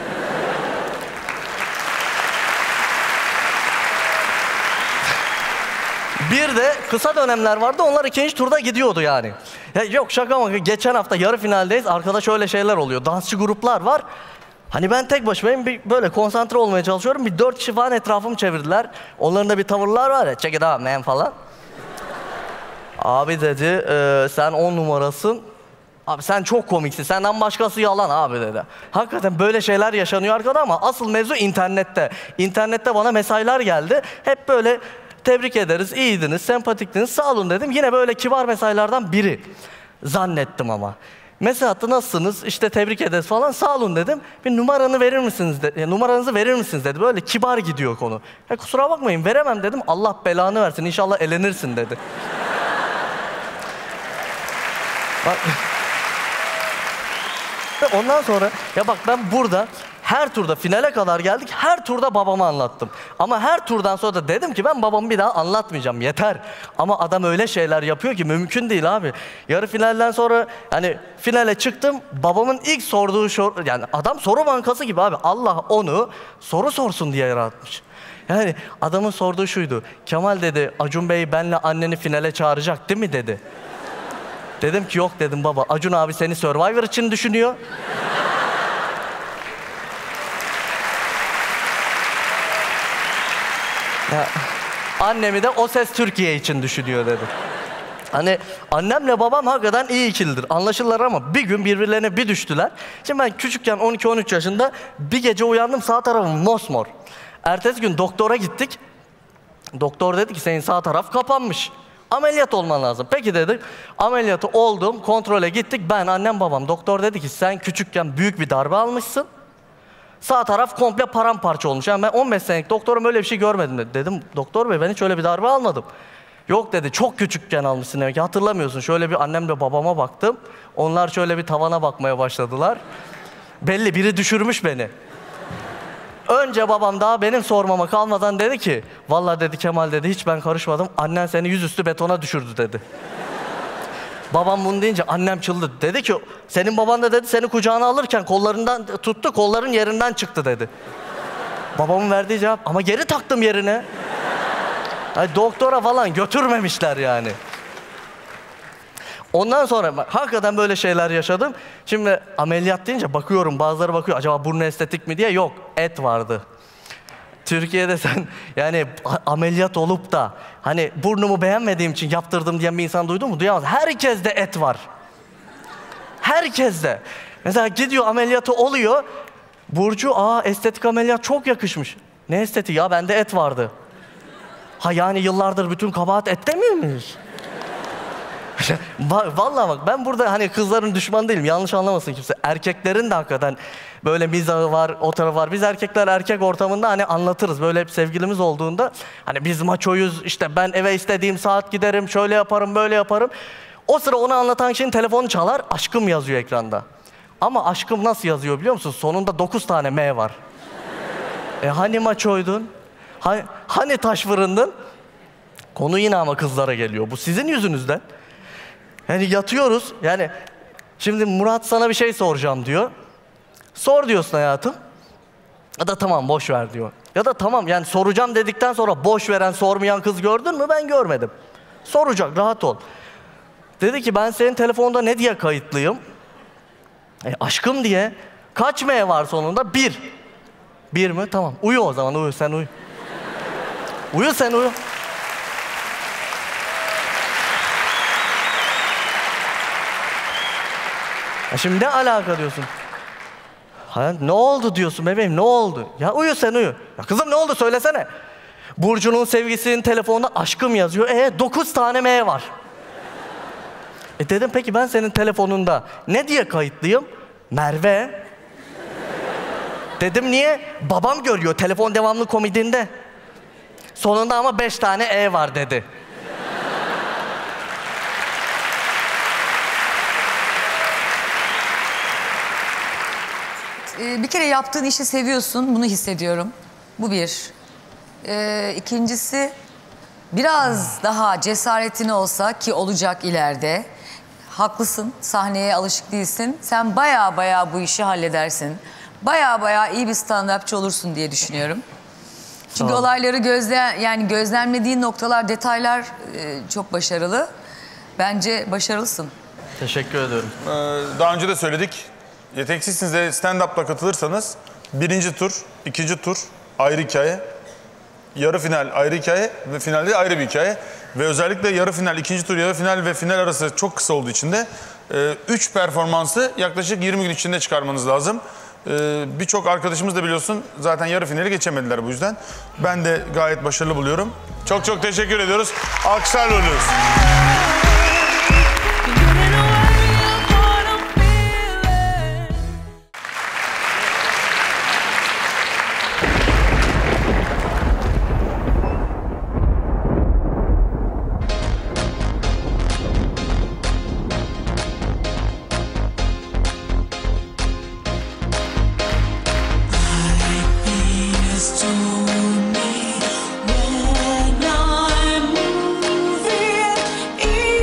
Bir de kısa dönemler vardı. Onlar ikinci turda gidiyordu yani. Ya yok şaka mı? Geçen hafta yarı finaldeyiz. Arkada şöyle şeyler oluyor. Dansçı gruplar var. Hani ben tek başımayım, bir böyle konsantre olmaya çalışıyorum. Bir dört kişi falan etrafımı çevirdiler. Onların da bir tavırlar var ya. Check it out man falan. Abi dedi e, sen on numarasın. Abi sen çok komiksin. Senden başkası yalan abi dedi. Hakikaten böyle şeyler yaşanıyor arkada ama asıl mevzu internette. İnternette bana mesajlar geldi. Hep böyle tebrik ederiz, iyiydiniz, sempatiktiniz, sağ olun dedim. Yine böyle kibar mesajlardan biri zannettim ama. Mesaj attı, nasılsınız? İşte tebrik ederiz falan, sağ olun dedim. Bir numaranı verir misiniz dedi. Numaranızı verir misiniz dedi. Böyle kibar gidiyor konu. Ya kusura bakmayın veremem dedim. Allah belanı versin, inşallah elenirsin dedi. Bak. Ondan sonra ya bak ben burada her turda finale kadar geldik. Her turda babama anlattım. Ama her turdan sonra da dedim ki ben babamı bir daha anlatmayacağım. Yeter. Ama adam öyle şeyler yapıyor ki mümkün değil abi. Yarı finalden sonra hani finale çıktım. Babamın ilk sorduğu soru, yani adam soru bankası gibi abi. Allah onu soru sorsun diye yaratmış. Yani adamın sorduğu şuydu. Kemal dedi, Acun Bey benle anneni finale çağıracak değil mi dedi. Dedim ki yok dedim baba. Acun abi seni Survivor için düşünüyor. Ya, annemi de O Ses Türkiye için düşünüyor dedi. Hani annemle babam hakikaten iyi ikilidir. Anlaşırlar ama bir gün birbirlerine bir düştüler. Şimdi ben küçükken on iki on üç yaşında bir gece uyandım, sağ tarafım mosmor. Ertesi gün doktora gittik. Doktor dedi ki senin sağ taraf kapanmış. Ameliyat olman lazım. Peki dedik. Ameliyatı oldum, kontrole gittik. Ben, annem, babam. Doktor dedi ki sen küçükken büyük bir darbe almışsın. Sağ taraf komple paramparça olmuş. Yani ben on beş senelik doktorum öyle bir şey görmedim dedi. Dedim doktor bey ben hiç öyle bir darbe almadım. Yok dedi çok küçükken almışsın demek ki hatırlamıyorsun. Şöyle bir annemle babama baktım. Onlar şöyle bir tavana bakmaya başladılar. Belli biri düşürmüş beni. Önce babam daha benim sormama kalmadan dedi ki vallahi dedi Kemal dedi hiç ben karışmadım. Annen seni yüzüstü betona düşürdü dedi. Babam bunu deyince annem çıldırdı. Dedi ki senin baban da dedi seni kucağına alırken kollarından tuttu, kolların yerinden çıktı dedi. Babamın verdiği cevap ama geri taktım yerine. Yani doktora falan götürmemişler yani. Ondan sonra bak, hakikaten böyle şeyler yaşadım. Şimdi ameliyat deyince bakıyorum, bazıları bakıyor acaba burnu estetik mi diye. Yok, et vardı. Türkiye'de sen yani ameliyat olup da hani burnumu beğenmediğim için yaptırdım diyen bir insan duydun mu? Duyamaz. Herkeste et var. Herkeste. Mesela gidiyor ameliyatı oluyor. Burcu, aa estetik ameliyat çok yakışmış. Ne estetiği ya, bende et vardı. Ha yani yıllardır bütün kabahat ette miymiş? Vallahi bak, ben burada hani kızların düşmanı değilim, yanlış anlamasın kimse. Erkeklerin de hakikaten böyle mizahı var, o tarafı var. Biz erkekler erkek ortamında hani anlatırız. Böyle hep sevgilimiz olduğunda hani biz maçoyuz, işte ben eve istediğim saat giderim, şöyle yaparım, böyle yaparım. O sıra onu anlatan kişinin telefonu çalar, aşkım yazıyor ekranda. Ama aşkım nasıl yazıyor biliyor musun? Sonunda dokuz tane M var. E hani maçoydun? Hani, hani taş fırındın? Konu yine ama kızlara geliyor. Bu sizin yüzünüzden. Yani yatıyoruz. Yani şimdi Murat sana bir şey soracağım diyor. Sor diyorsun hayatım. Ya da tamam boş ver diyor. Ya da tamam yani soracağım dedikten sonra boş veren, sormayan kız gördün mü? Ben görmedim. Soracak, rahat ol. Dedi ki ben senin telefonda ne diye kayıtlıyım? E, aşkım diye. Kaç M var sonunda? Bir. Bir mi? Tamam. Uyu o zaman, uyu sen uyu. Uyu sen uyu. Ya şimdi ne alaka diyorsun? Ha, ne oldu diyorsun bebeğim, ne oldu? Ya uyu sen uyu. Ya kızım ne oldu söylesene. Burcu'nun sevgisinin telefonunda aşkım yazıyor. E dokuz tane M var. E dedim peki ben senin telefonunda ne diye kayıtlıyım? Merve. Dedim niye? Babam görüyor telefon devamlı komedinde. Sonunda ama beş tane E var dedi. Bir kere yaptığın işi seviyorsun, bunu hissediyorum. Bu bir. Ee, ikincisi, biraz daha cesaretin olsa ki olacak ileride. Haklısın, sahneye alışık değilsin. Sen baya baya bu işi halledersin. Baya baya iyi bir stand-upçı olursun diye düşünüyorum. Çünkü olayları gözle, yani gözlemlediğin noktalar, detaylar e, çok başarılı. Bence başarılısın. Teşekkür ediyorum. Ee, daha önce de söyledik. Yeteneksizsiniz de stand-up'la katılırsanız birinci tur, ikinci tur ayrı hikaye. Yarı final ayrı hikaye ve finalde ayrı bir hikaye. Ve özellikle yarı final, ikinci tur, yarı final ve final arası çok kısa olduğu için de e, üç performansı yaklaşık yirmi gün içinde çıkarmanız lazım. E, Birçok arkadaşımız da biliyorsun zaten yarı finali geçemediler bu yüzden. Ben de gayet başarılı buluyorum. Çok çok teşekkür ediyoruz. Alkışlarla uğurluyoruz. When I'm moving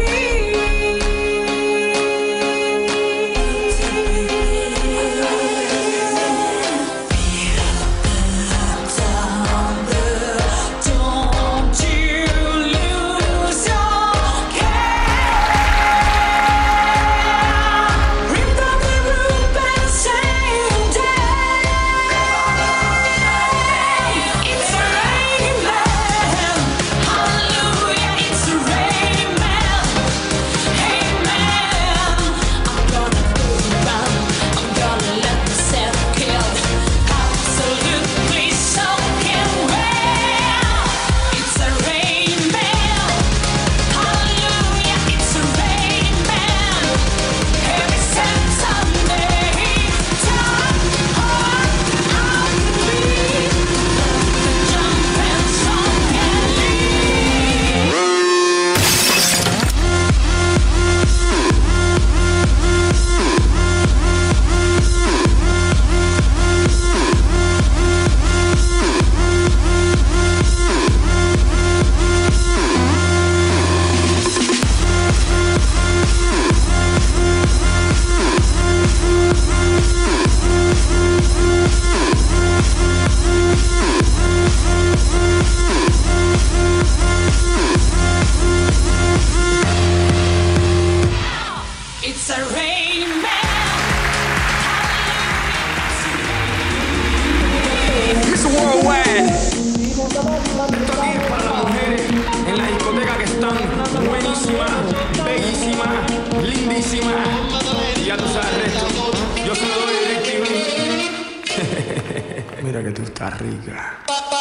estás rica.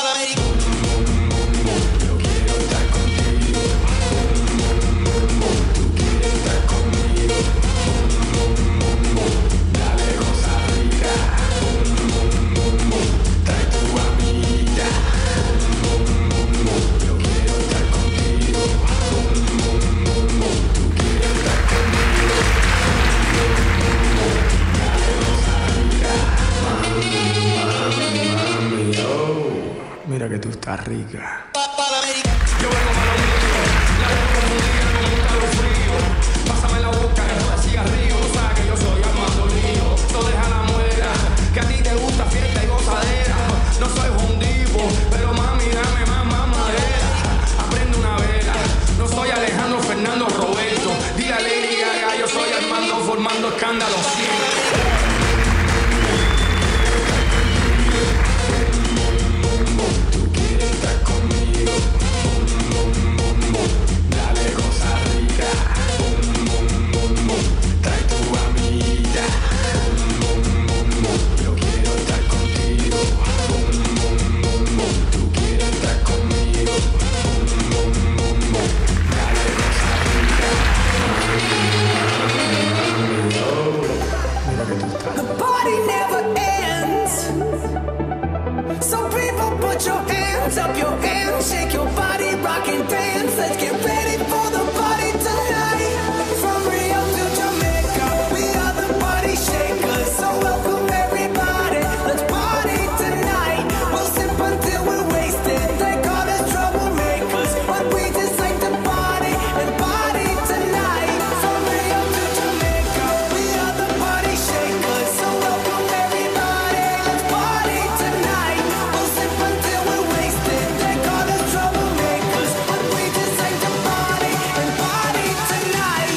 Mira que tú estás rica. Pásame la boca, no de cigarrillo, sabes que yo soy Armando Lío. No deja la muela, que a ti te gusta fiesta y gozadera. No soy un divo, pero mami, dame más, más madera. Aprende una vela, no soy Alejandro Fernando Roberto. Dile a Lady Gaga, yo soy Armando formando escándalo siempre. Up your hands, shake your body, rock and dance. Let's get ready for the party tonight. From Rio to Jamaica, we are the party shakers. So welcome everybody, let's party tonight. We'll sip until we're wasted. They call us troublemakers, but we just like to party and party tonight. From Rio to Jamaica, we are the party shakers. So welcome everybody, let's party tonight. We'll sip until we're wasted. They call us troublemakers, but we just like to party and party tonight.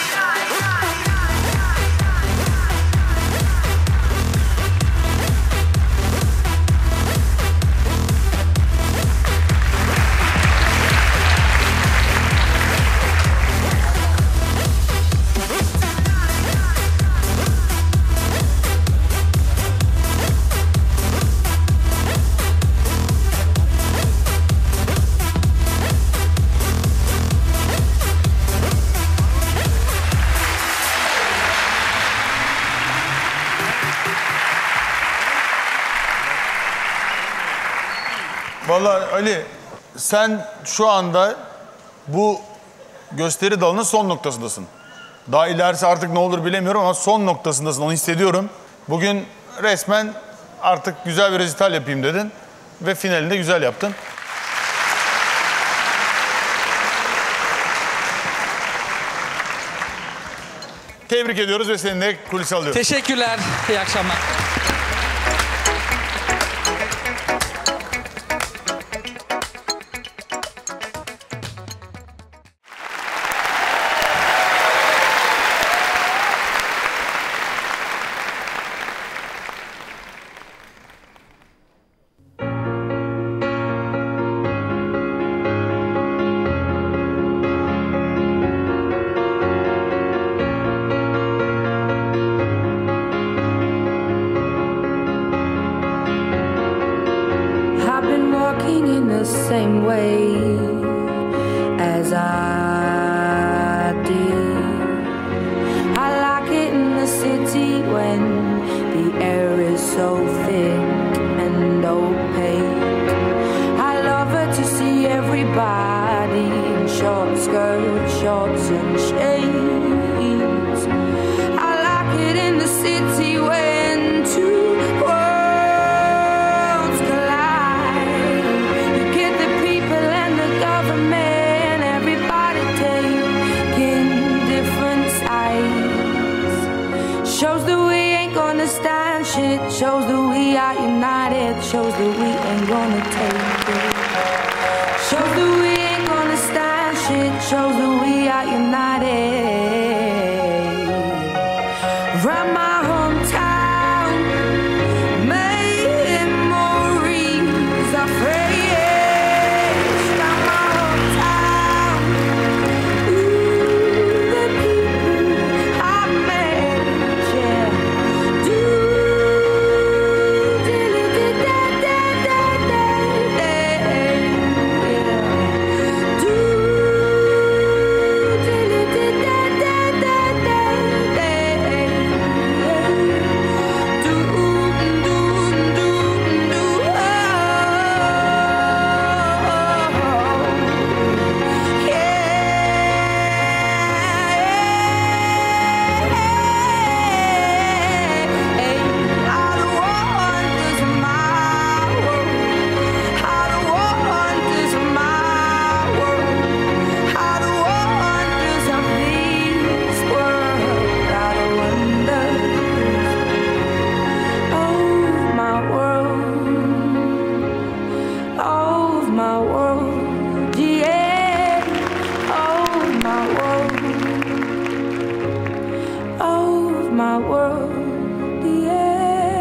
Vallahi Ali, sen şu anda bu gösteri dalının son noktasındasın. Daha ilerisi artık ne olur bilemiyorum ama son noktasındasın, onu hissediyorum. Bugün resmen artık güzel bir rezital yapayım dedin ve finalinde güzel yaptın. Tebrik ediyoruz ve seni de kulise alıyoruz. Teşekkürler, iyi akşamlar. Same way as I did. I like it in the city when the air is so thick and opaque. I love it to see everybody in short skirts, shorts and shades. I like it in the city when two worlds collide. You get the people and the government, everybody taking different sides. Shows that we ain't gonna stand shit. Shows that we are united. Shows that we ain't gonna take it. Shows that we ain't gonna stand shit. Shows that we are united. From my hometown, memories are fresh. From my hometown, ooh, the people I met, yeah. Do, do, do, do, da, da, world. Yeah.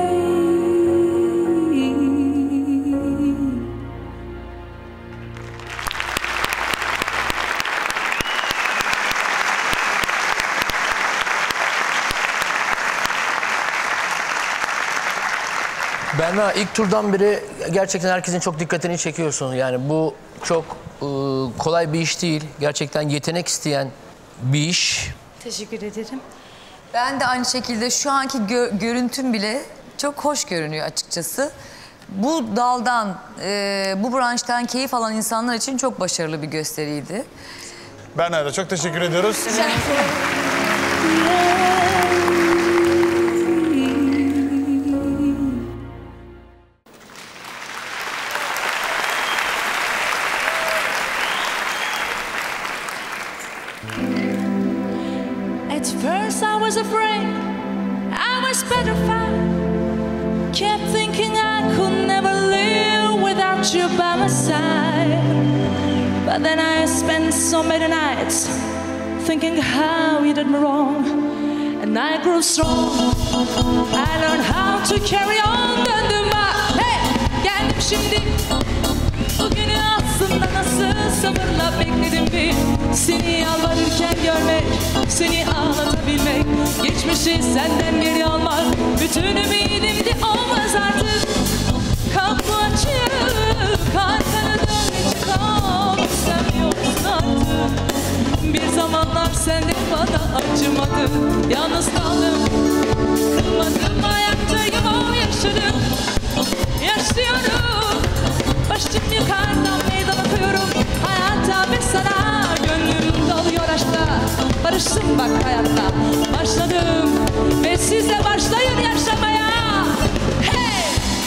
Berna, ilk turdan beri gerçekten herkesin çok dikkatini çekiyorsun. Yani bu çok e, kolay bir iş değil. Gerçekten yetenek isteyen bir iş. Teşekkür ederim. Ben de aynı şekilde şu anki gö- görüntüm bile çok hoş görünüyor açıkçası. Bu daldan, e, bu branştan keyif alan insanlar için çok başarılı bir gösteriydi. Berna'ya da çok teşekkür ediyoruz. At first I was afraid, I was petrified. Kept thinking I could never live without you by my side. But then I spent so many nights thinking how you did me wrong. And I grew strong, I learned how to carry on. Döndüm bak, hey, geldim şimdi. Bugünü aslında nasıl sabırla bekledim bir. Seni yalvarırken görmek, seni ağlatabilmek. Geçmişi senden geri almak, bütün ümidimdi olmaz artık. Kapı açık, arkanı dön ve çıkam istemiyorsun artık. Bir zamanlar sen de bana acımadın, yalnız kaldım. Kırmadım, ayaktayım, o yaşadım, yaşıyorum. Başım yukarıdan meydan okuyorum hayata ve sana. Gönlüm doluyor aşkla, barıştım bak hayatta. Başladım ve siz de başlayın yaşamaya. Hey!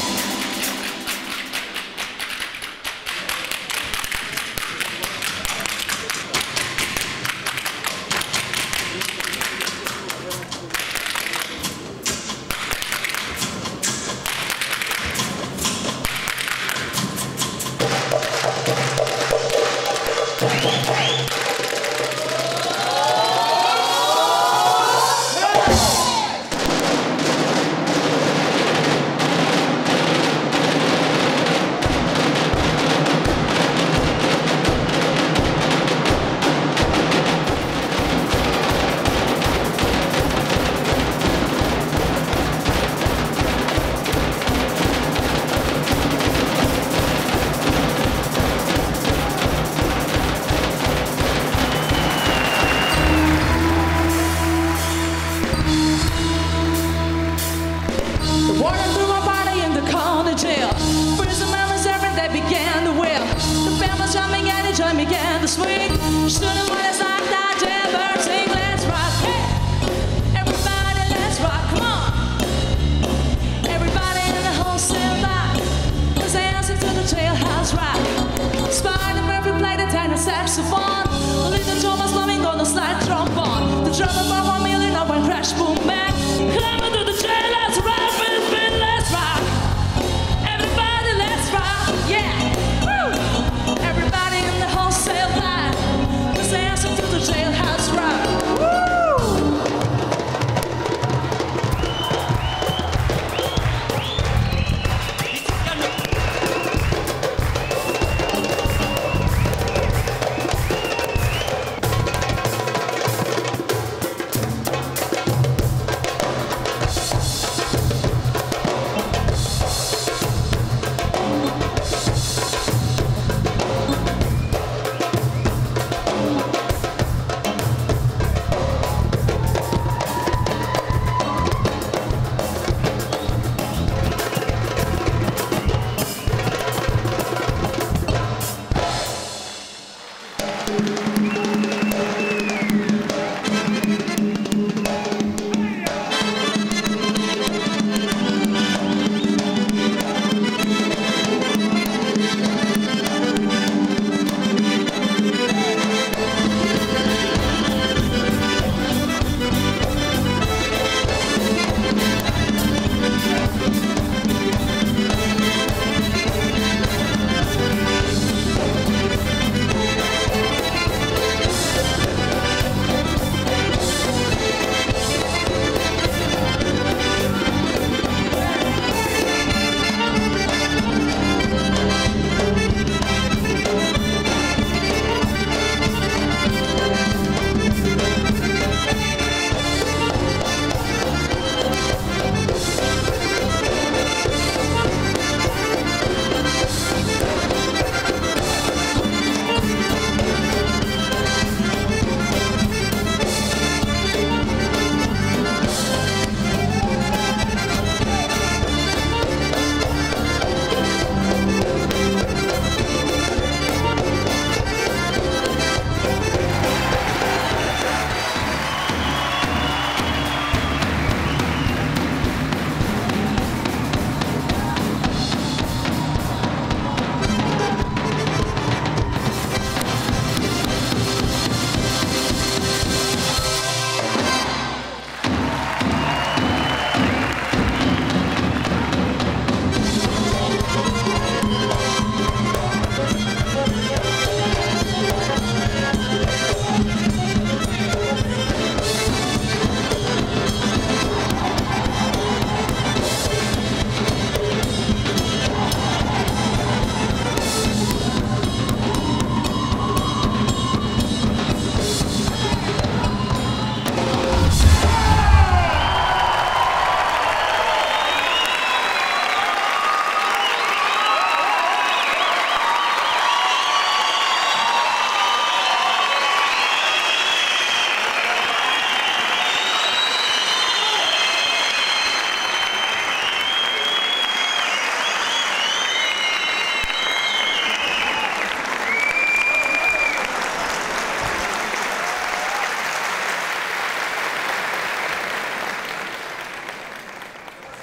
Saxophone, little Thomas loving on the slide trombone. The drum above a million of one crash boom bang. Climb into the jail, let's rock, baby, let's rock. Everybody, let's rock, yeah. Woo! Everybody in the wholesale line, let's dance into the jailhouse rock. Woo!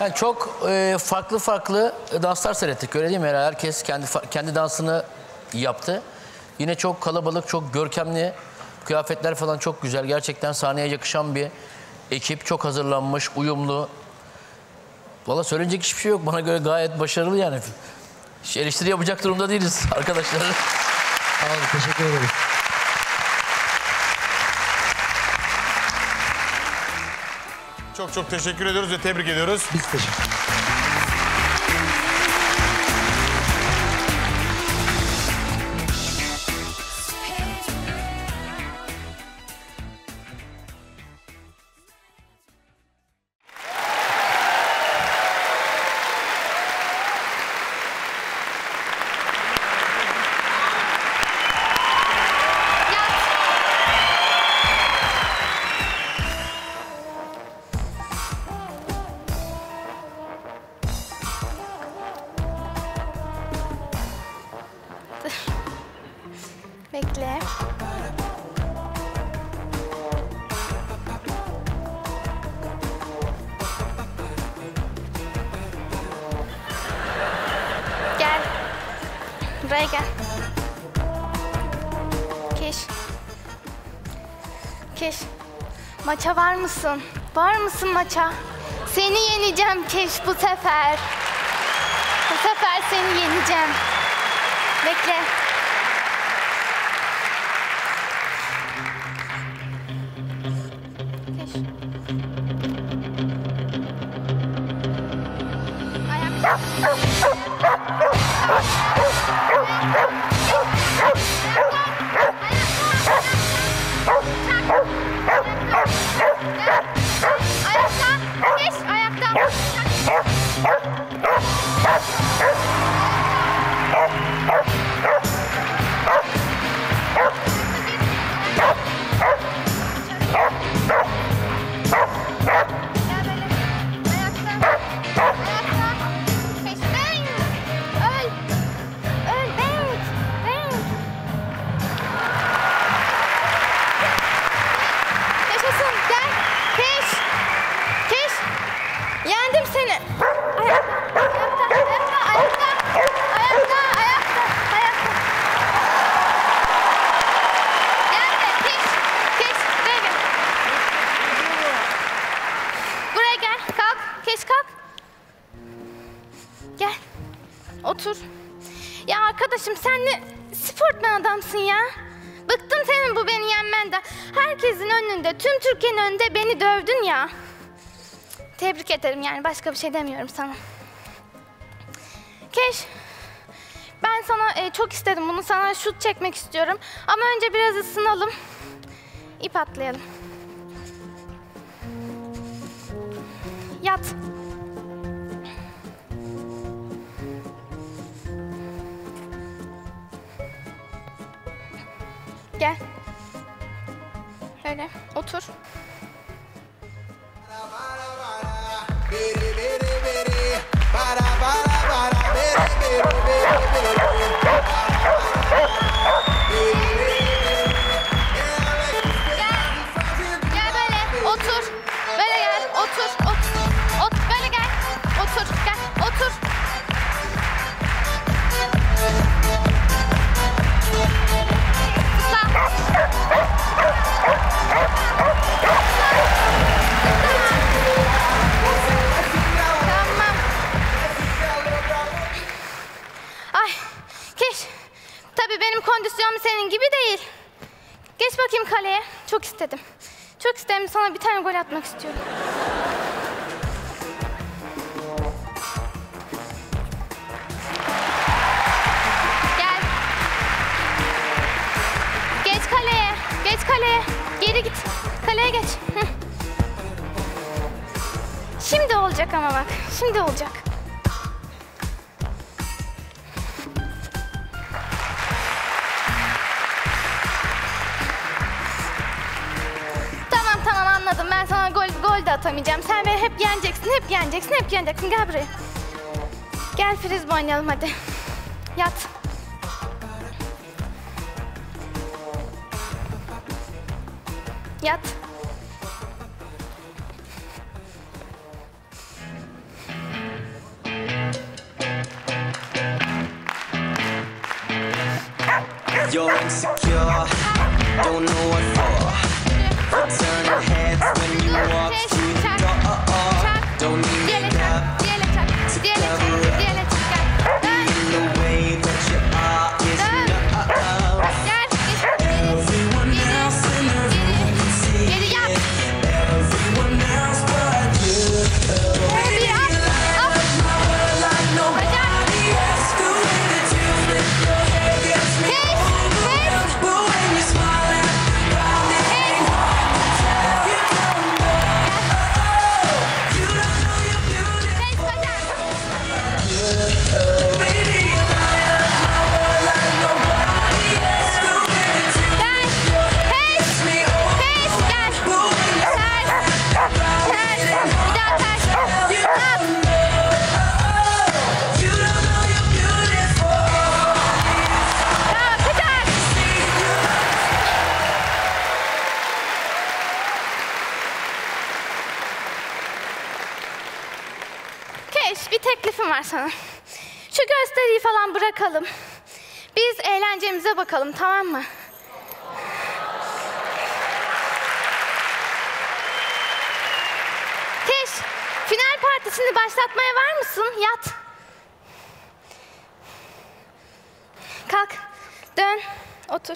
Yani çok e, farklı farklı danslar seyrettik, öyle değil mi? Yani herkes kendi kendi dansını yaptı. Yine çok kalabalık, çok görkemli, kıyafetler falan çok güzel. Gerçekten sahneye yakışan bir ekip, çok hazırlanmış, uyumlu. Valla söylenecek hiçbir şey yok. Bana göre gayet başarılı yani. Hiç eleştiri yapacak durumda değiliz arkadaşlar. Sağ olun, teşekkür ederim. Çok çok teşekkür ediyoruz ve tebrik ediyoruz. Biz teşekkür ederiz. Bekle. Gel. Buraya gel. Keş. Keş. Maça var mısın? Var mısın maça? Seni yeneceğim Keş bu sefer. Bu sefer seni yeneceğim. Bekle. Ayakta, Keş, ayakta. Yendim seni. Ayakta, ayakta, ayakta, ayakta, ayakta, ayakta. Gelme, keş, keş, buraya gel. Buraya gel, kalk, keş kalk. Gel, otur. Ya arkadaşım sen ne sportman adamsın ya. Bıktım senin bu beni yenmenden. Herkesin önünde, tüm Türkiye'nin önünde beni dövdün ya. Tebrik ederim yani başka bir şey demiyorum sana. Keş, ben sana e, çok istedim bunu, sana şut çekmek istiyorum. Ama önce biraz ısınalım, ip atlayalım. Yat. Gel. Öyle, otur. Gel böyle otur. Böyle gel otur. Otur. Ot böyle gel. Otur. Gel otur. Tamam. Ay Keş. Tabii benim kondisyonum senin gibi değil. Geç bakayım kaleye. Çok istedim. Çok istedim, sana bir tane gol atmak istiyorum. Gel. Geç kaleye. Geç kaleye. Geri git. Kaleye geç. Hı. Şimdi olacak ama bak. Şimdi olacak. Tamam tamam anladım. Ben sana gol, gol de atamayacağım. Sen beni hep yeneceksin, hep yeneceksin, hep yeneceksin. Gel buraya. Gel frisbee oynayalım hadi. Yat. Yat. You're insecure, don't know what for. Turning heads when you walk through the door. Don't need makeup to cover up. Being the way that you are is enough. Everyone else in the room can see it. Everyone else but you. Baby, up, up. My world like nobody else. The way that you flip your hair gets me over. But when you smile at the crowd, it ain't hard to tell. You don't know. You don't know you're beautiful. Baby, you're my world like nobody else. The way that you flip your hair gets me over. But when you smile at the crowd, it ain't hard to tell. You don't know. You don't know you're beautiful. Keş, bir teklifim var sana. Şu gösteriyi falan bırakalım. Biz eğlencemize bakalım, tamam mı? Keş, final partisini başlatmaya var mısın? Yat. Kalk, dön, otur.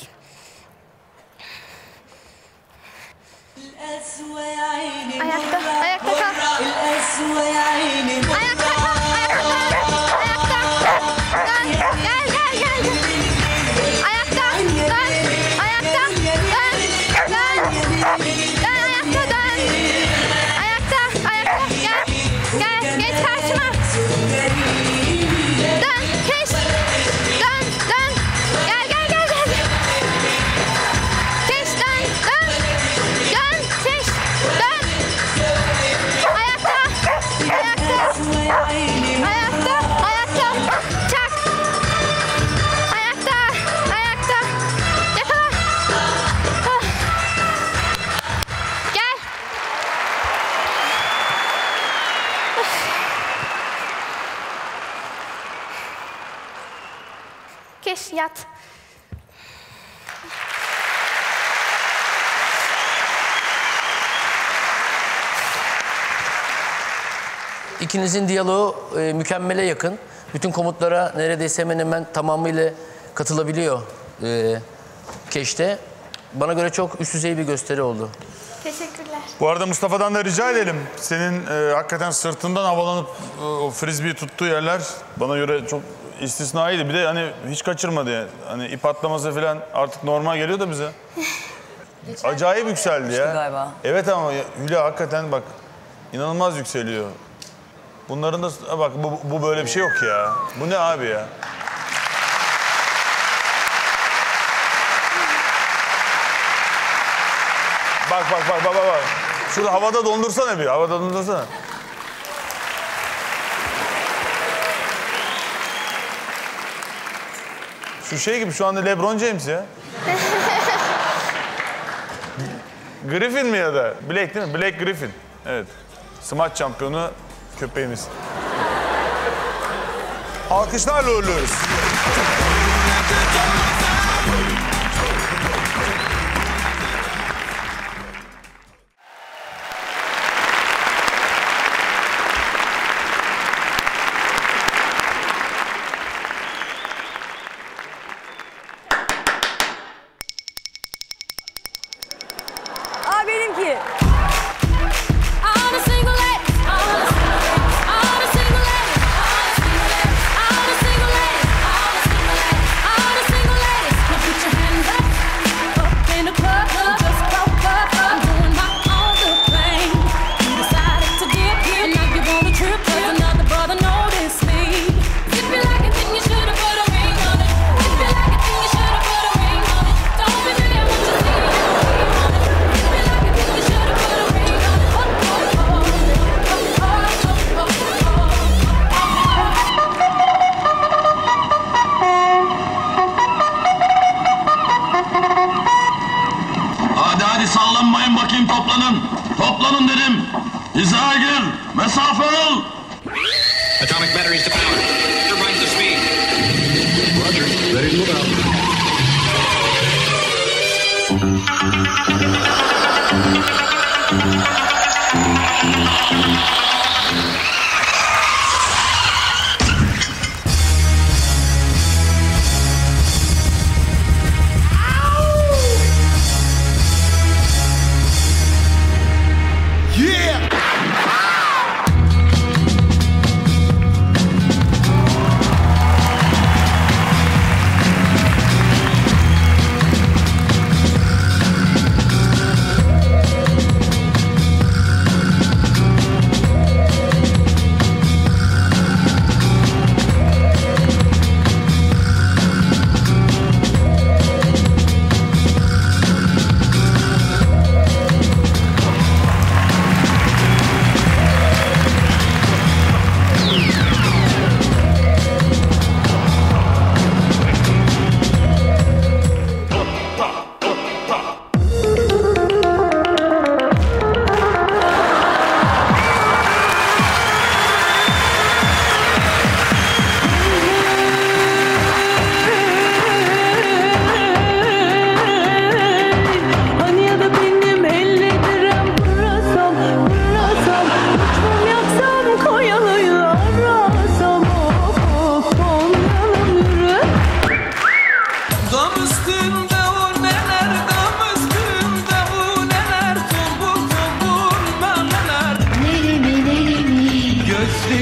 Ayakta, ayakta kal. Ayakta kal, ayakta kal. Ayakta. Dön, gel, gel, gel. Ayakta, dön. Ayakta, dön. Dön. Dön, ayakta, dön. Ayakta, ayakta, gel. Gel, geç karşıma. Dön, keş. Dön, dön. Gel, gel, gel, gel. Keş, dön, dön. Dön, keş, dön. Ayakta, ayakta. Ayakta, ayakta. Çak. Ayakta, ayakta. Yakala. Ah. Gel. Keş, yat. İkinizin diyaloğu e, mükemmele yakın. Bütün komutlara neredeyse hemen hemen tamamıyla katılabiliyor e, Keş'te. Bana göre çok üst düzey bir gösteri oldu. Teşekkürler. Bu arada Mustafa'dan da rica edelim. Senin e, hakikaten sırtından havalanıp e, o frisbee'yi tuttuğu yerler bana göre çok istisnaiydi. Bir de hani hiç kaçırmadı yani. Hani ip atlaması falan artık normal geliyor da bize. Acayip yükseldi ya. Galiba. Evet ama ya, Hülya hakikaten bak inanılmaz yükseliyor. Bunların da ha bak bu, bu böyle bir şey yok ya. Bu ne abi ya? Bak bak bak bak bak. Şurada havada dondursana bir. Havada dondursana. Şu şey gibi şu anda LeBron James ya. Griffin mi ya da? Blake değil mi? Blake Griffin. Evet. Smaç şampiyonu köpeğimiz. Alkışlarla uğurluyoruz. Aa benimki. Sallanmayın bakayım, toplanın. Toplanın dedim. Hizaya gir. Mesafe al. Atomic batteries to power. Turbines to speed. Roger. Ready to move out.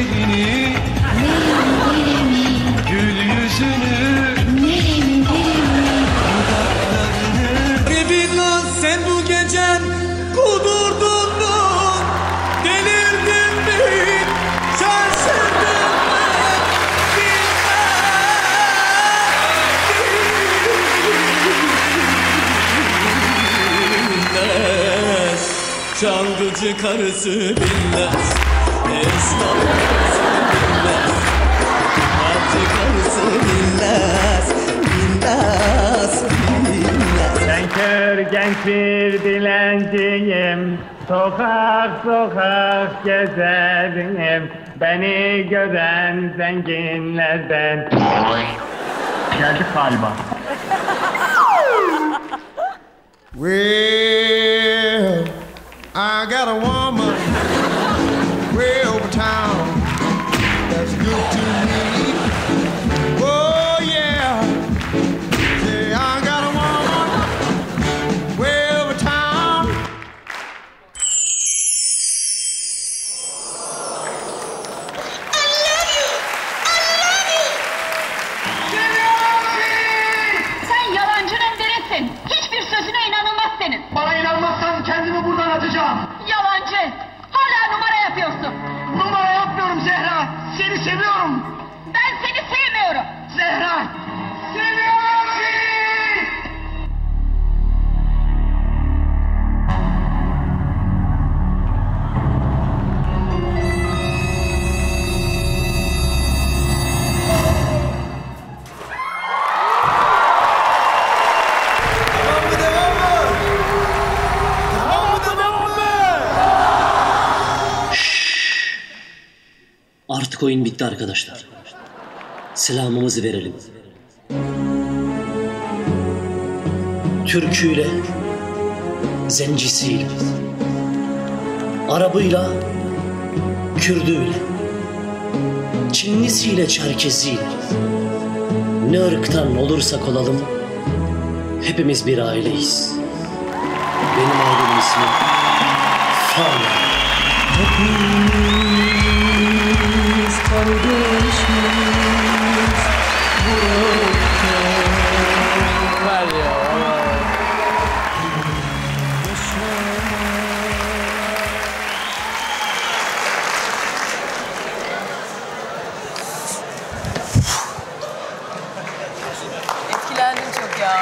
dilini, gül yüzünü, garibin lan sen bu gecen kudurdun mu? Delirdin mi? Şaşırdın mı? Bilmez, çalgıcı karısı bilmez, esnaf karısı bilmez, harcı karısı bilmez, bilmez, bilmez. Ben kör genç bir dilenciyim, sokak sokak gezerim, beni gören zenginlerden. Geldik galiba. Well, I got a woman way over town that's good to me. Oh yeah, yeah, I got a woman way over town. Sen yalancının birisin. Hiçbir sözüne inanılmaz senin. Bana inanmazsan kendimi buradan atacağım. Yalancı. Hala numara yapıyorsun. Numara yapmıyorum Zehra. Seni seviyorum. Ben seni sevmiyorum. Zehra. Seviyorum seni. Artık oyun bitti arkadaşlar. Selamımızı verelim. Türküyle, zencisiyle, Arabıyla, Kürdüyle, Çinlisiyle, Çerkeziyle, ne ırktan olursak olalım, hepimiz bir aileyiz. Benim ailemin ismi Fala. Hepimiz kardeşiz burada. Ver ya. Etkilendim çok ya.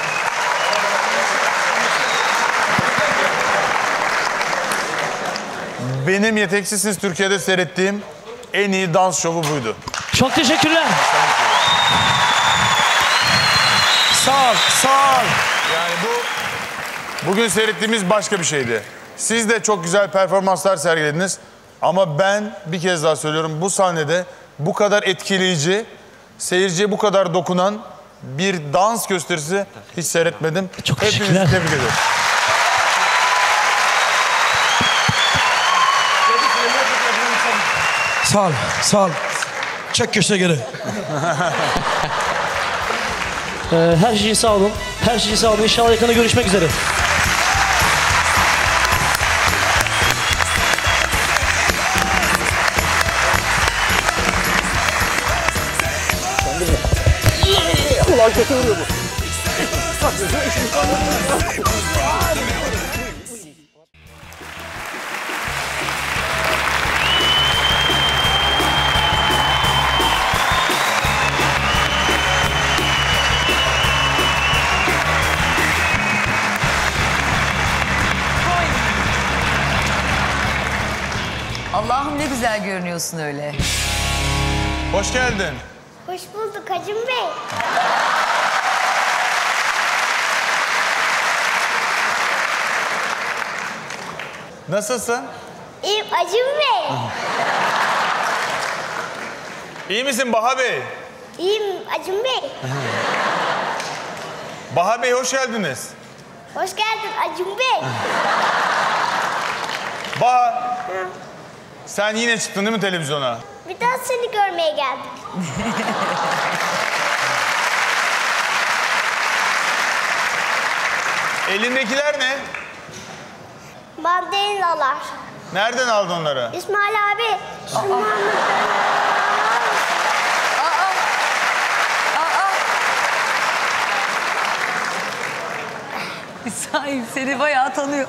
Benim Yeteksizsiniz Türkiye'de seyrettiğim en iyi dans şovu buydu. Çok teşekkürler. Sağ ol, sağ ol. Yani bu bugün seyrettiğimiz başka bir şeydi. Siz de çok güzel performanslar sergilediniz. Ama ben bir kez daha söylüyorum, bu sahnede bu kadar etkileyici, seyirciye bu kadar dokunan bir dans gösterisi hiç seyretmedim. Çok Hepinizi teşekkürler. tebrik ederim. Sağ ol, sağ ol. Çek köşe geri. Ee, her şey için sağ olun. Her şey için sağ olun. İnşallah yakında görüşmek üzere. Ulan kötü vuruyor bu. Allah'ım ne güzel görünüyorsun öyle. Hoş geldin. Hoş bulduk Hacım Bey. Nasılsın? İyiyim Hacım Bey. İyi misin Baha Bey? İyiyim Hacım Bey. Baha Bey hoş geldiniz. Hoş geldin Hacım Bey. Baha, sen yine çıktın değil mi televizyona? Bir daha seni görmeye geldik. Elindekiler ne? Mandalinalar. Nereden aldın onları? İsmail abi. Şundan İsmail seni bayağı tanıyor.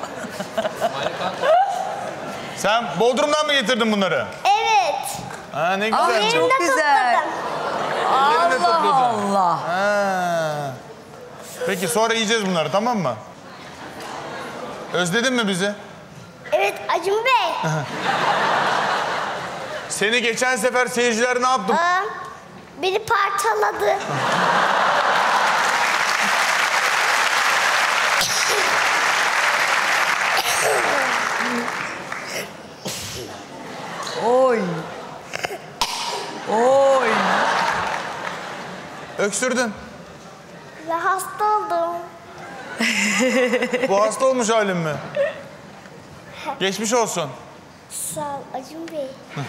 Sen Bodrum'dan mı getirdin bunları? Evet. Ha ne güzel. Aa, çok güzel. Ellerinde Allah topladın. Allah. Ha. Peki sonra yiyeceğiz bunları, tamam mı? Özledin mi bizi? Evet Acun Bey. Seni geçen sefer seyirciler ne yaptı? Aa, beni parçaladı. Oy. Oy. Öksürdün. Ve hasta oldum. Bu hasta olmuş halin mi? Geçmiş olsun. Sağ ol Acun Bey.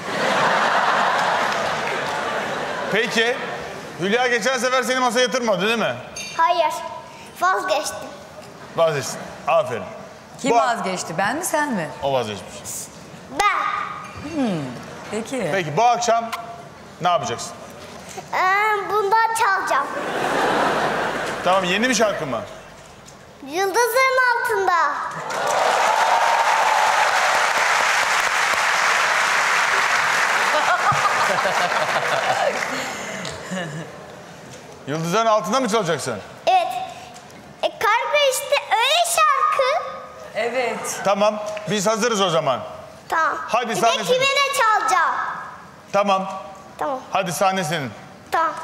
Peki, Hülya geçen sefer seni masaya yatırmadı değil mi? Hayır. Vazgeçtim. Vazgeçtin. Aferin. Kim Bu- vazgeçti? Ben mi sen mi? O vazgeçmiş. Ben. Hmm, peki. Peki bu akşam ne yapacaksın? Ee, bundan çalacağım. Tamam, yeni bir şarkı mı? Yıldızların altında. Yıldızların altında mı çalacaksın? Evet. E karga işte öyle şarkı. Evet. Tamam, biz hazırız o zaman. Tamam. Hadi Bir de sahne kime senin. ne çalacağım? Tamam, Tamam. hadi sahne senin. Tamam.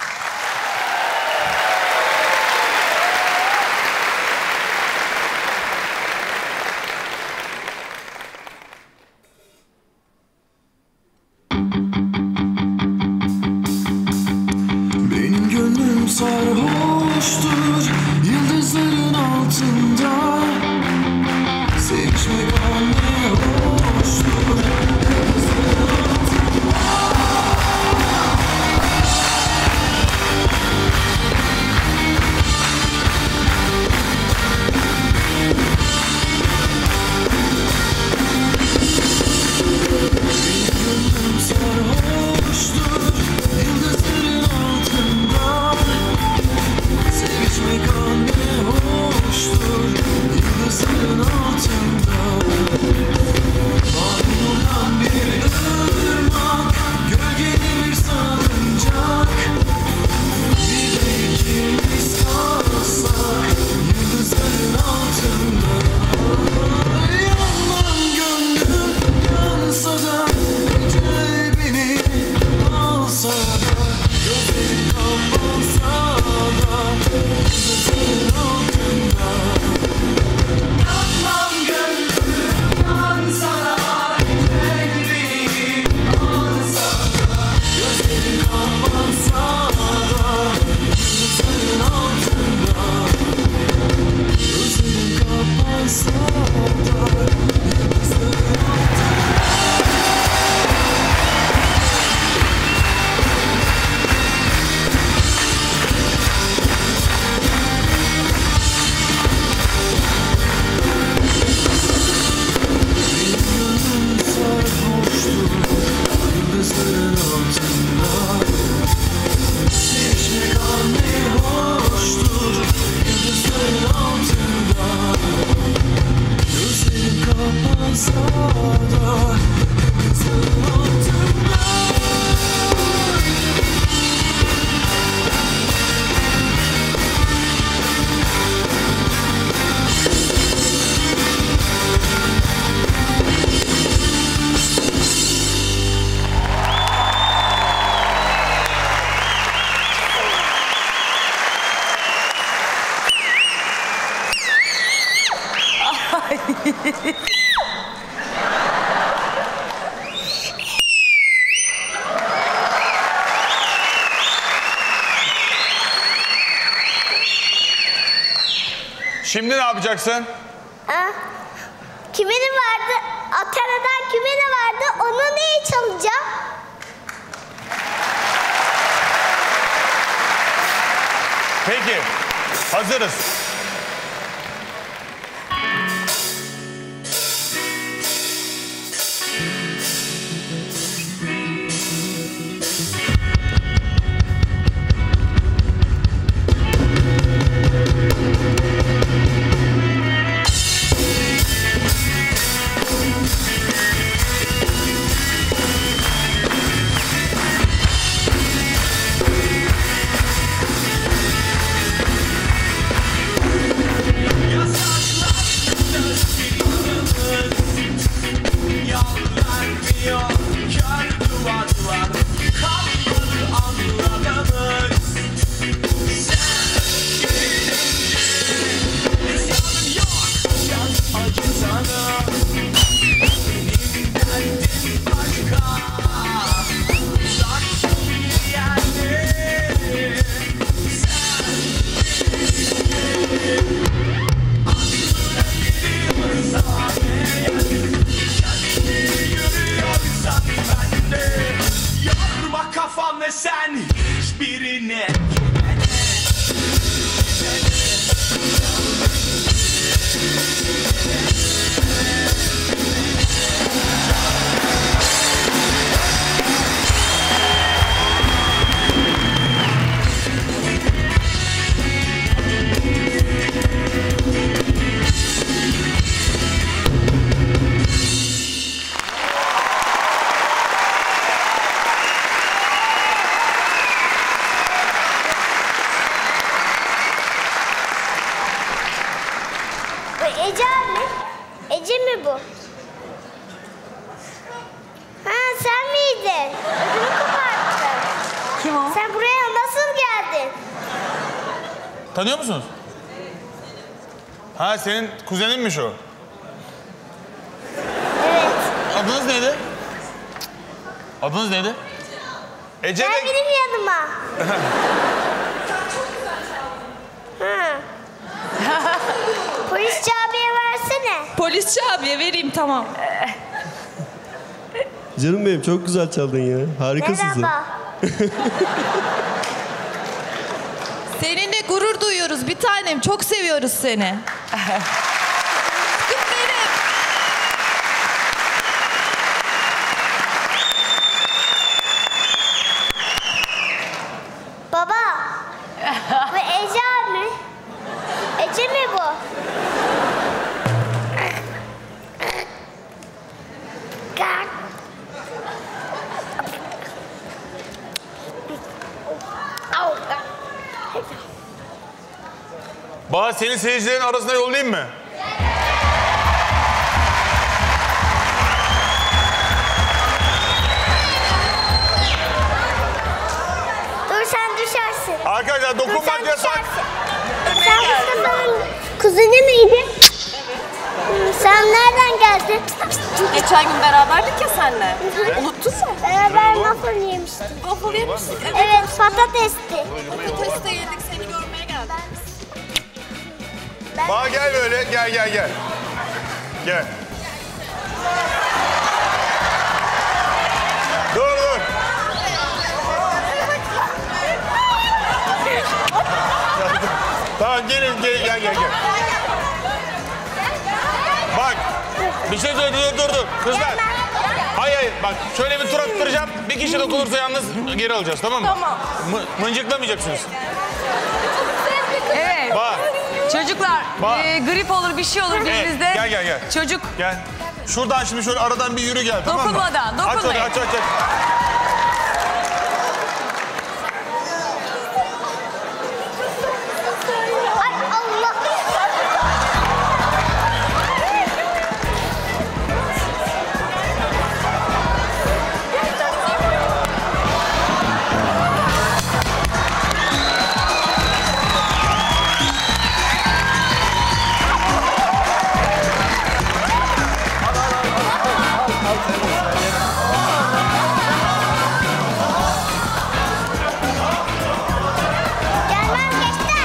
Benim gönlüm sarhoştur yıldızların altında. Sevişmek anne hoştur. Sarhoştur yıldızların altında. Sevişmek anne hoştur yıldızların altında. Mavi olan bir ırmak, gölgeli bir salıncak. Bir de ikimiz kalsak yıldızların altında. Yalan gönlüm yansa da gece beni alsa da, gözlerim kapansa da yıldızların altında. Yalan gönlüm yansa da gece beni alsa da, gözlerim kapansa da yıldızların altında. Gözlerim kapansa da yıldızların altında. Sarhoştur yıldızların altında. Sevişmek anne hoştur yıldızların altında. Gözlerim kapansa da yıldızların altında. Şimdi ne yapacaksın? Ha? Kime ne vardı? Atara'dan kime ne vardı? Onu neye çalacağım? Peki, hazırız. ama sen hiçbirine. Ece abi. Ece mi bu? Ha sen miydin? Ödümü koparttın. Kim o? Sen buraya nasıl geldin? Tanıyor musunuz? Ha senin kuzeninmiş o. Evet. Adınız neydi? Adınız neydi? Ece Gel de... benim yanıma. Ha. Polisçi abiye versene. Polisçi abiye vereyim tamam. Canım benim çok güzel çaldın ya. Harikasın sen. Merhaba. Seninle gurur duyuyoruz bir tanem. Çok seviyoruz seni. Baba. Bu Ece abi. Ece mi bu? Gel. Au. Bahar seni seyircilerin arasına yollayayım mı? Dur sen düşersin. Arkadaşlar dokunmak yasak. Sen Mustafa'nın kuzeni miydin? Hmm, Sen nereden geldin? Geçen gün beraberdik ya seninle. Unuttun mu? Beraber waffle yemiştik. Waffle yemiştik. Evet, patatesti. Patatesi de yedik seni görmeye geldik. Bahar gel böyle. Gel gel gel. Gel. Dur dur. Tamam gelin gel gel gel. gel. Bak bir şey söyle dur dur dur. Kızlar. Hayır hayır bak şöyle bir tur attıracağım. Bir kişi dokunursa yalnız geri alacağız tamam mı? Tamam. M- mıncıklamayacaksınız. Evet. Bak. Çocuklar Bak. e, grip olur bir şey olur Evet, birinizde. gel gel gel. Çocuk Gel. Şuradan şimdi şöyle aradan bir yürü gel tamam mı? Dokunmadan, Aç dokunmayın. hadi aç aç aç. Ay Allah. Gelmem geçti.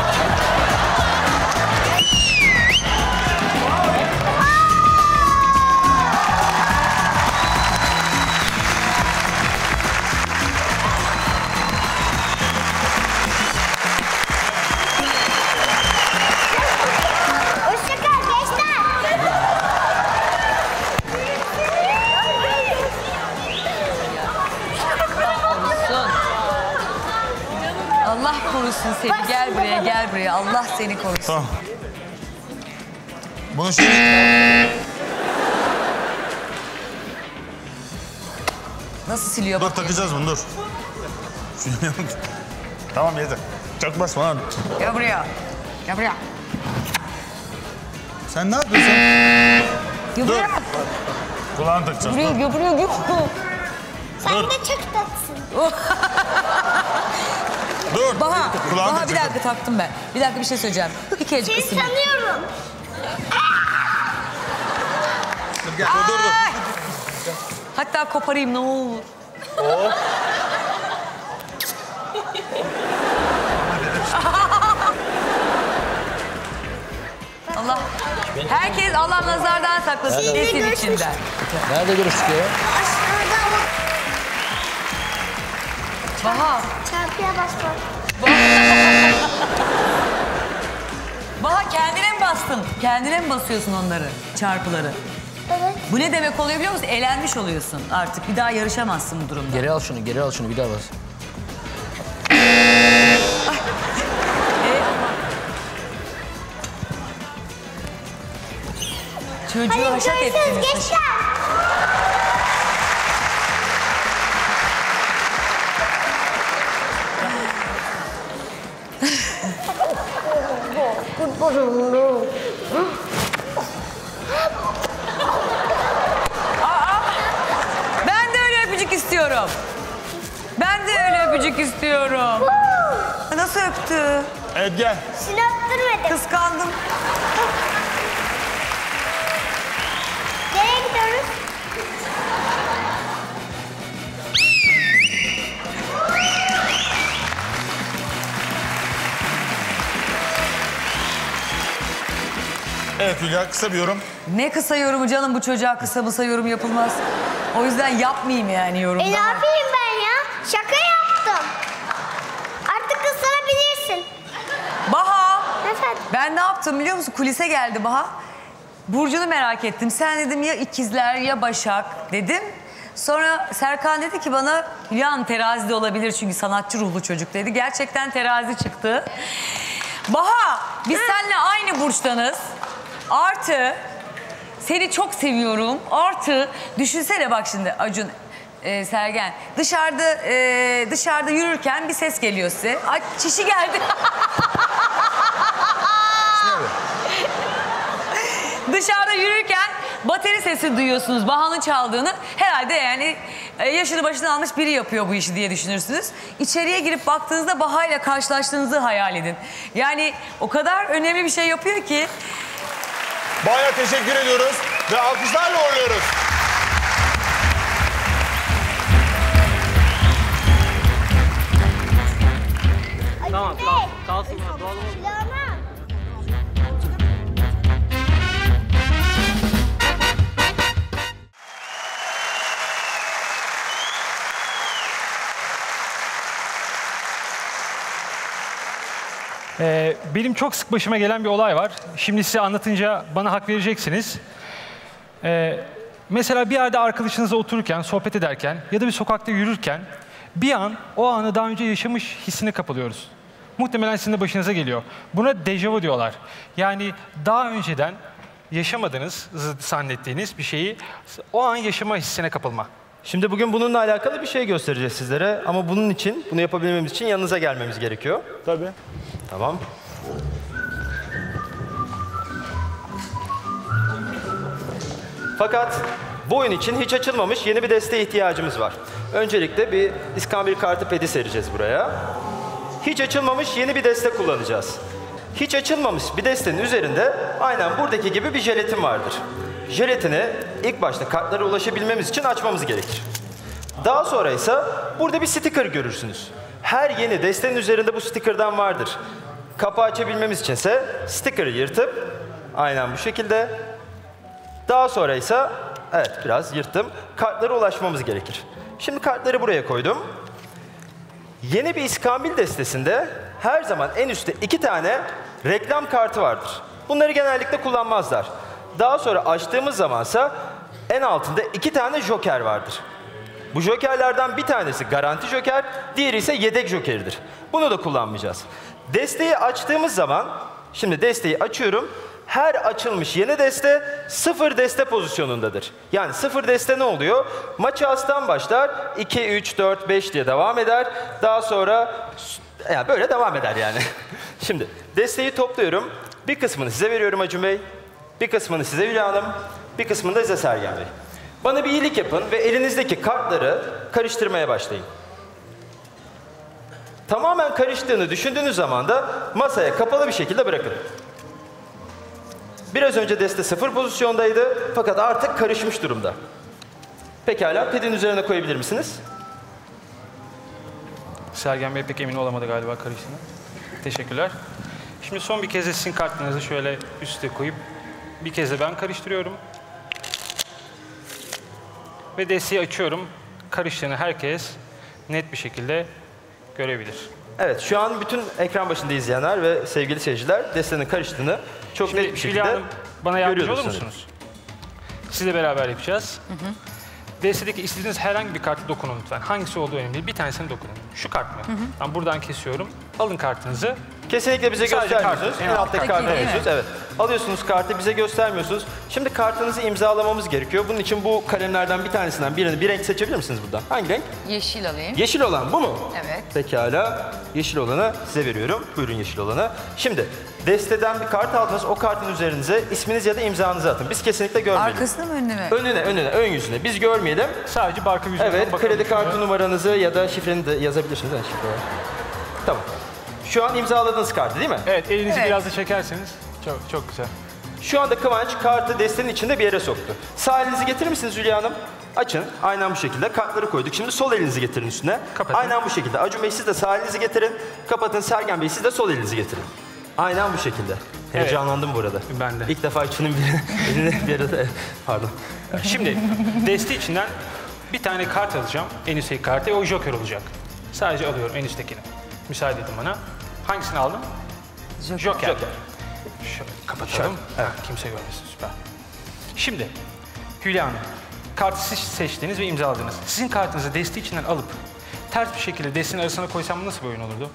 Hoşça kal gençler. korusun. Allah korusun seni. Gel buraya gel buraya. Allah seni korusun. Tamam. Bunu şimdi... Nasıl siliyor Dur bak. takacağız bunu dur. Tamam yeter. Çok basma lan. Gel buraya. Gel buraya. Sen ne yapıyorsun? Gel buraya. Kulağını takacağız. Buraya Dur. gel buraya gel. Sen Dur. de çok tatlısın. Dur. Baha, Kulağını Baha bir takacağız. dakika taktım ben. Bir dakika bir şey söyleyeceğim. Bir kerecik Seni ısınayım. tanıyorum. Dur, gel. dur dur dur. Ay! Hatta koparayım ne olur. Oh. Allah. Herkes Allah nazardan saklasın. Nerede? Nesin içinden. Nerede görüştük ya? Aşağıda bak. Baha. Çarpıya basma. Baha kendine mi bastın? Kendine mi basıyorsun onları, çarpıları? Evet. Bu ne demek oluyor biliyor musun? Elenmiş oluyorsun artık. Bir daha yarışamazsın bu durumda. Geri al şunu, geri al şunu. Bir daha bas. Çocuğu haşat ettiniz. Gençler. Aa, ben de öyle öpücük istiyorum. Ben de öyle öpücük istiyorum. Nasıl öptü? Evet gel. Seni öptürmedim. Kıskandım. Nereye gidiyoruz? Evet Hülya, kısa bir yorum. Ne kısa yorumu canım, bu çocuğa kısa mısa yorum yapılmaz. O yüzden yapmayayım yani yorumda. E ne yapayım ben ya? Şaka yaptım. Artık ıslanabilirsin. Baha. Efendim? Ben ne yaptım biliyor musun? Kulise geldi Baha. Burcu'nu merak ettim. Sen dedim ya ikizler ya Başak dedim. Sonra Serkan dedi ki bana Hülya terazi de olabilir çünkü sanatçı ruhlu çocuk dedi. Gerçekten terazi çıktı. Baha biz seninle aynı burçtanız. Artı seni çok seviyorum. Artı düşünsene bak şimdi Acun, e, Sergen. Dışarıda e, dışarıda yürürken bir ses geliyor size. Ay çişi geldi. Dışarıda yürürken bateri sesi duyuyorsunuz. Baha'nın çaldığını. Herhalde yani e, yaşını başına almış biri yapıyor bu işi diye düşünürsünüz. İçeriye girip baktığınızda Baha ile karşılaştığınızı hayal edin. Yani o kadar önemli bir şey yapıyor ki. Baha'ya teşekkür ediyoruz ve alkışlarla uğurluyoruz. Tamam, tamam. Kalsın. Doğal Ee, benim çok sık başıma gelen bir olay var. Şimdi size anlatınca bana hak vereceksiniz. Ee, mesela bir yerde arkadaşınızla otururken, sohbet ederken ya da bir sokakta yürürken bir an o anı daha önce yaşamış hissine kapılıyoruz. Muhtemelen sizin de başınıza geliyor. Buna dejavu diyorlar. Yani daha önceden yaşamadığınız, zannettiğiniz bir şeyi o an yaşama hissine kapılma. Şimdi bugün bununla alakalı bir şey göstereceğiz sizlere. Ama bunun için, bunu yapabilmemiz için yanınıza gelmemiz gerekiyor. Tabii. Tamam. Fakat bu oyun için hiç açılmamış yeni bir desteğe ihtiyacımız var. Öncelikle bir iskambil kartı pedi sereceğiz buraya. Hiç açılmamış yeni bir deste kullanacağız. Hiç açılmamış bir destenin üzerinde aynen buradaki gibi bir jelatin vardır. Jelatini ilk başta kartlara ulaşabilmemiz için açmamız gerekir. Daha sonra ise burada bir sticker görürsünüz. Her yeni destenin üzerinde bu sticker'dan vardır. Kapağı açabilmemiz içinse sticker'ı yırtıp aynen bu şekilde. Daha sonra ise evet biraz yırttım. Kartlara ulaşmamız gerekir. Şimdi kartları buraya koydum. Yeni bir iskambil destesinde her zaman en üstte iki tane reklam kartı vardır. Bunları genellikle kullanmazlar. Daha sonra açtığımız zamansa en altında iki tane joker vardır. Bu jokerlerden bir tanesi garanti joker, diğeri ise yedek jokeridir. Bunu da kullanmayacağız. Desteği açtığımız zaman, şimdi desteği açıyorum. Her açılmış yeni deste sıfır deste pozisyonundadır. Yani sıfır deste ne oluyor? Maçı astan başlar, iki, üç, dört, beş diye devam eder. Daha sonra yani böyle devam eder yani. Şimdi desteği topluyorum. Bir kısmını size veriyorum Acun Bey. Bir kısmını size Hülya Hanım. Bir kısmını da size Sergen Bey. Bana bir iyilik yapın ve elinizdeki kartları karıştırmaya başlayın. Tamamen karıştığını düşündüğünüz zaman da masaya kapalı bir şekilde bırakın. Biraz önce deste sıfır pozisyondaydı fakat artık karışmış durumda. Pekala, pedin üzerine koyabilir misiniz? Sergen Bey pek emin olamadı galiba karıştığına. Teşekkürler. Şimdi son bir kez de sizin kartlarınızı şöyle üste koyup bir kez de ben karıştırıyorum. Ve desteği açıyorum. Karıştığını herkes net bir şekilde görebilir. Evet, şu an bütün ekran başında izleyenler ve sevgili seyirciler destenin karıştığını çok Şimdi net bir şekilde Hülya Hanım, bana yardımcı olur görüyoruz musunuz? Sizle beraber yapacağız. Hı hı. Destedeki istediğiniz herhangi bir kartı dokunun lütfen. Hangisi olduğu önemli değil. Bir tanesini dokunun. Şu kart mı? Hı hı. Ben buradan kesiyorum. Alın kartınızı. Kesinlikle bize Sadece göstermiyorsunuz. kartı, En en alttaki alttaki kartı değil mi? alıyorsunuz. Evet. Alıyorsunuz kartı, bize göstermiyorsunuz. Şimdi kartınızı imzalamamız gerekiyor. Bunun için bu kalemlerden bir tanesinden birini, bir renk seçebilir misiniz buradan? Hangi renk? Yeşil alayım. Yeşil olan bu mu? Evet. Pekala. Yeşil olanı size veriyorum. Buyurun yeşil olanı. Şimdi desteden bir kart aldınız. O kartın üzerinize isminiz ya da imzanızı atın. Biz kesinlikle görmeyelim. Arkasına mı önüne mi? Önüne, önüne, ön yüzüne. Biz görmeyelim. Sadece barkı yüzüne Evet, bakalım. kredi kartı numaranızı ya da şifreni de yazabilirsiniz. Yani şifre. Tamam. Şu an imzaladığınız kartı değil mi? Evet, elinizi Evet. biraz da çekerseniz çok çok güzel. Şu anda Kıvanç kartı destenin içinde bir yere soktu. Sağ elinizi getirir misiniz Hülya Hanım? Açın. Aynen bu şekilde. Kartları koyduk. Şimdi sol elinizi getirin üstüne. Kapatın. Aynen bu şekilde. Acun Bey siz de sağ elinizi getirin. Kapatın. Sergen Bey siz de sol elinizi getirin. Aynen bu şekilde. Evet. Heyecanlandım burada. Ben de. İlk defa Açun'un bir eline bir arada. Pardon. Şimdi deste içinden bir tane kart alacağım. En üstteki kartı. O joker olacak. Sadece alıyorum en üsttekini. Müsaade edin bana. Hangisini aldım? Joker. Joker. Joker. Şöyle kapatalım. Evet. Kimse görmesin. Süper. Şimdi Hülya Hanım, kartı siz seçtiniz ve imzaladınız. Sizin kartınızı deste içinden alıp ters bir şekilde destenin arasına koysam nasıl bir oyun olurdu?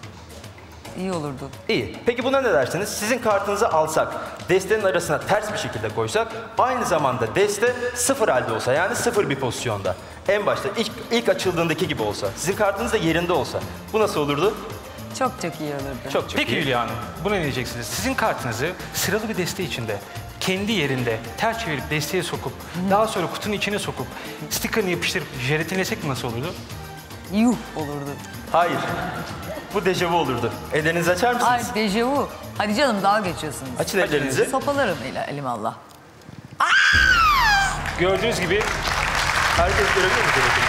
İyi olurdu. İyi. Peki buna ne dersiniz? Sizin kartınızı alsak, destenin arasına ters bir şekilde koysak, aynı zamanda deste sıfır halde olsa, yani sıfır bir pozisyonda. En başta, ilk, ilk açıldığındaki gibi olsa, sizin kartınız da yerinde olsa. Bu nasıl olurdu? Çok çok iyi olurdu. Çok çok Peki iyi. Hülya Hanım, buna ne diyeceksiniz? Sizin kartınızı sıralı bir deste içinde, kendi yerinde ters çevirip desteye sokup, daha sonra kutunun içine sokup, sticker'ını yapıştırıp jelatinlesek nasıl olurdu? Yuh olurdu. Hayır. Bu dejavu olurdu. Ellerinizi açar mısınız? Ay dejavu. Hadi canım dalga geçiyorsunuz. Açın ellerinizi. Sopalarım el, elim Allah. Gördüğünüz gibi Herkes görebilir mi?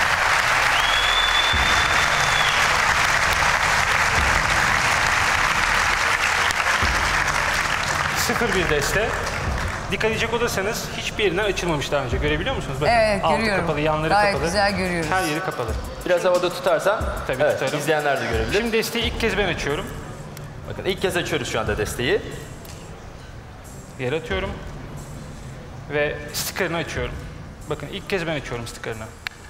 sıfır bir deste. Dikkat edecek olursanız hiçbir yerinden açılmamış daha önce. Görebiliyor musunuz? Bakın, Evet, altı görüyorum. kapalı, yanları Gayet kapalı. güzel görüyoruz. Her yeri kapalı. Biraz havada tutarsan, Tabii evet, tutarım. izleyenler de görebilir. Şimdi desteği ilk kez ben açıyorum. Bakın ilk kez açıyoruz şu anda desteği. Yere atıyorum. Ve sticker'ını açıyorum. Bakın ilk kez ben açıyorum sticker'ını.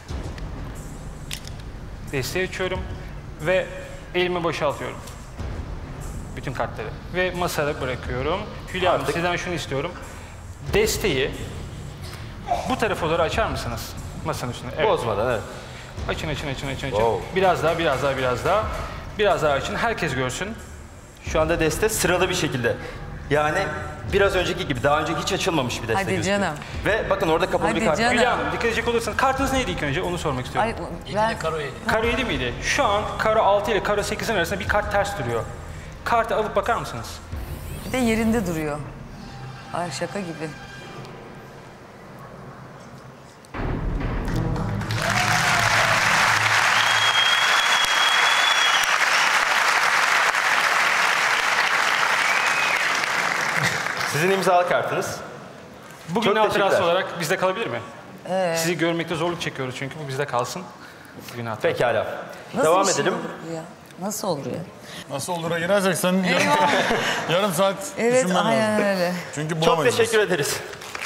Desteği açıyorum. Ve elimi boşaltıyorum. Bütün kartları. Ve masada bırakıyorum. Hülya Hanım Artık- sizden şunu istiyorum. Desteği bu tarafa doğru açar mısınız? Masanın üstüne. Evet. Bozmadan, evet. Açın, açın, açın, açın, açın. Wow. Biraz daha, biraz daha, biraz daha. Biraz daha açın. Herkes görsün. Şu anda deste sıralı bir şekilde. Yani biraz önceki gibi, daha önce hiç açılmamış bir deste Hadi gözüküyor. canım. Ve bakın orada kapalı Hadi bir kart var. canım. Hülya Hanım dikkat edecek olursanız kartınız neydi ilk önce? Onu sormak istiyorum. Ay, ben... Karo yedi. Karo yedi miydi? Şu an karo altı ile karo sekizin arasında bir kart ters duruyor. Kartı alıp bakar mısınız? Bir de yerinde duruyor. Ay şaka gibi. Sizin imzalı kartınız. Bugün Çok hatırası teşekkürler. olarak bizde kalabilir mi? Ee, Sizi görmekte zorluk çekiyoruz çünkü bu bizde kalsın. Bugün hatırası. Pekala. nasıl Devam bir şey edelim. olur bu ya? Nasıl olur ya? Nasıl olur'a gireceksen yarım, yarım saat Evet düşünmen aynen lazım. öyle. Çünkü Çok bulamayız. teşekkür ederiz.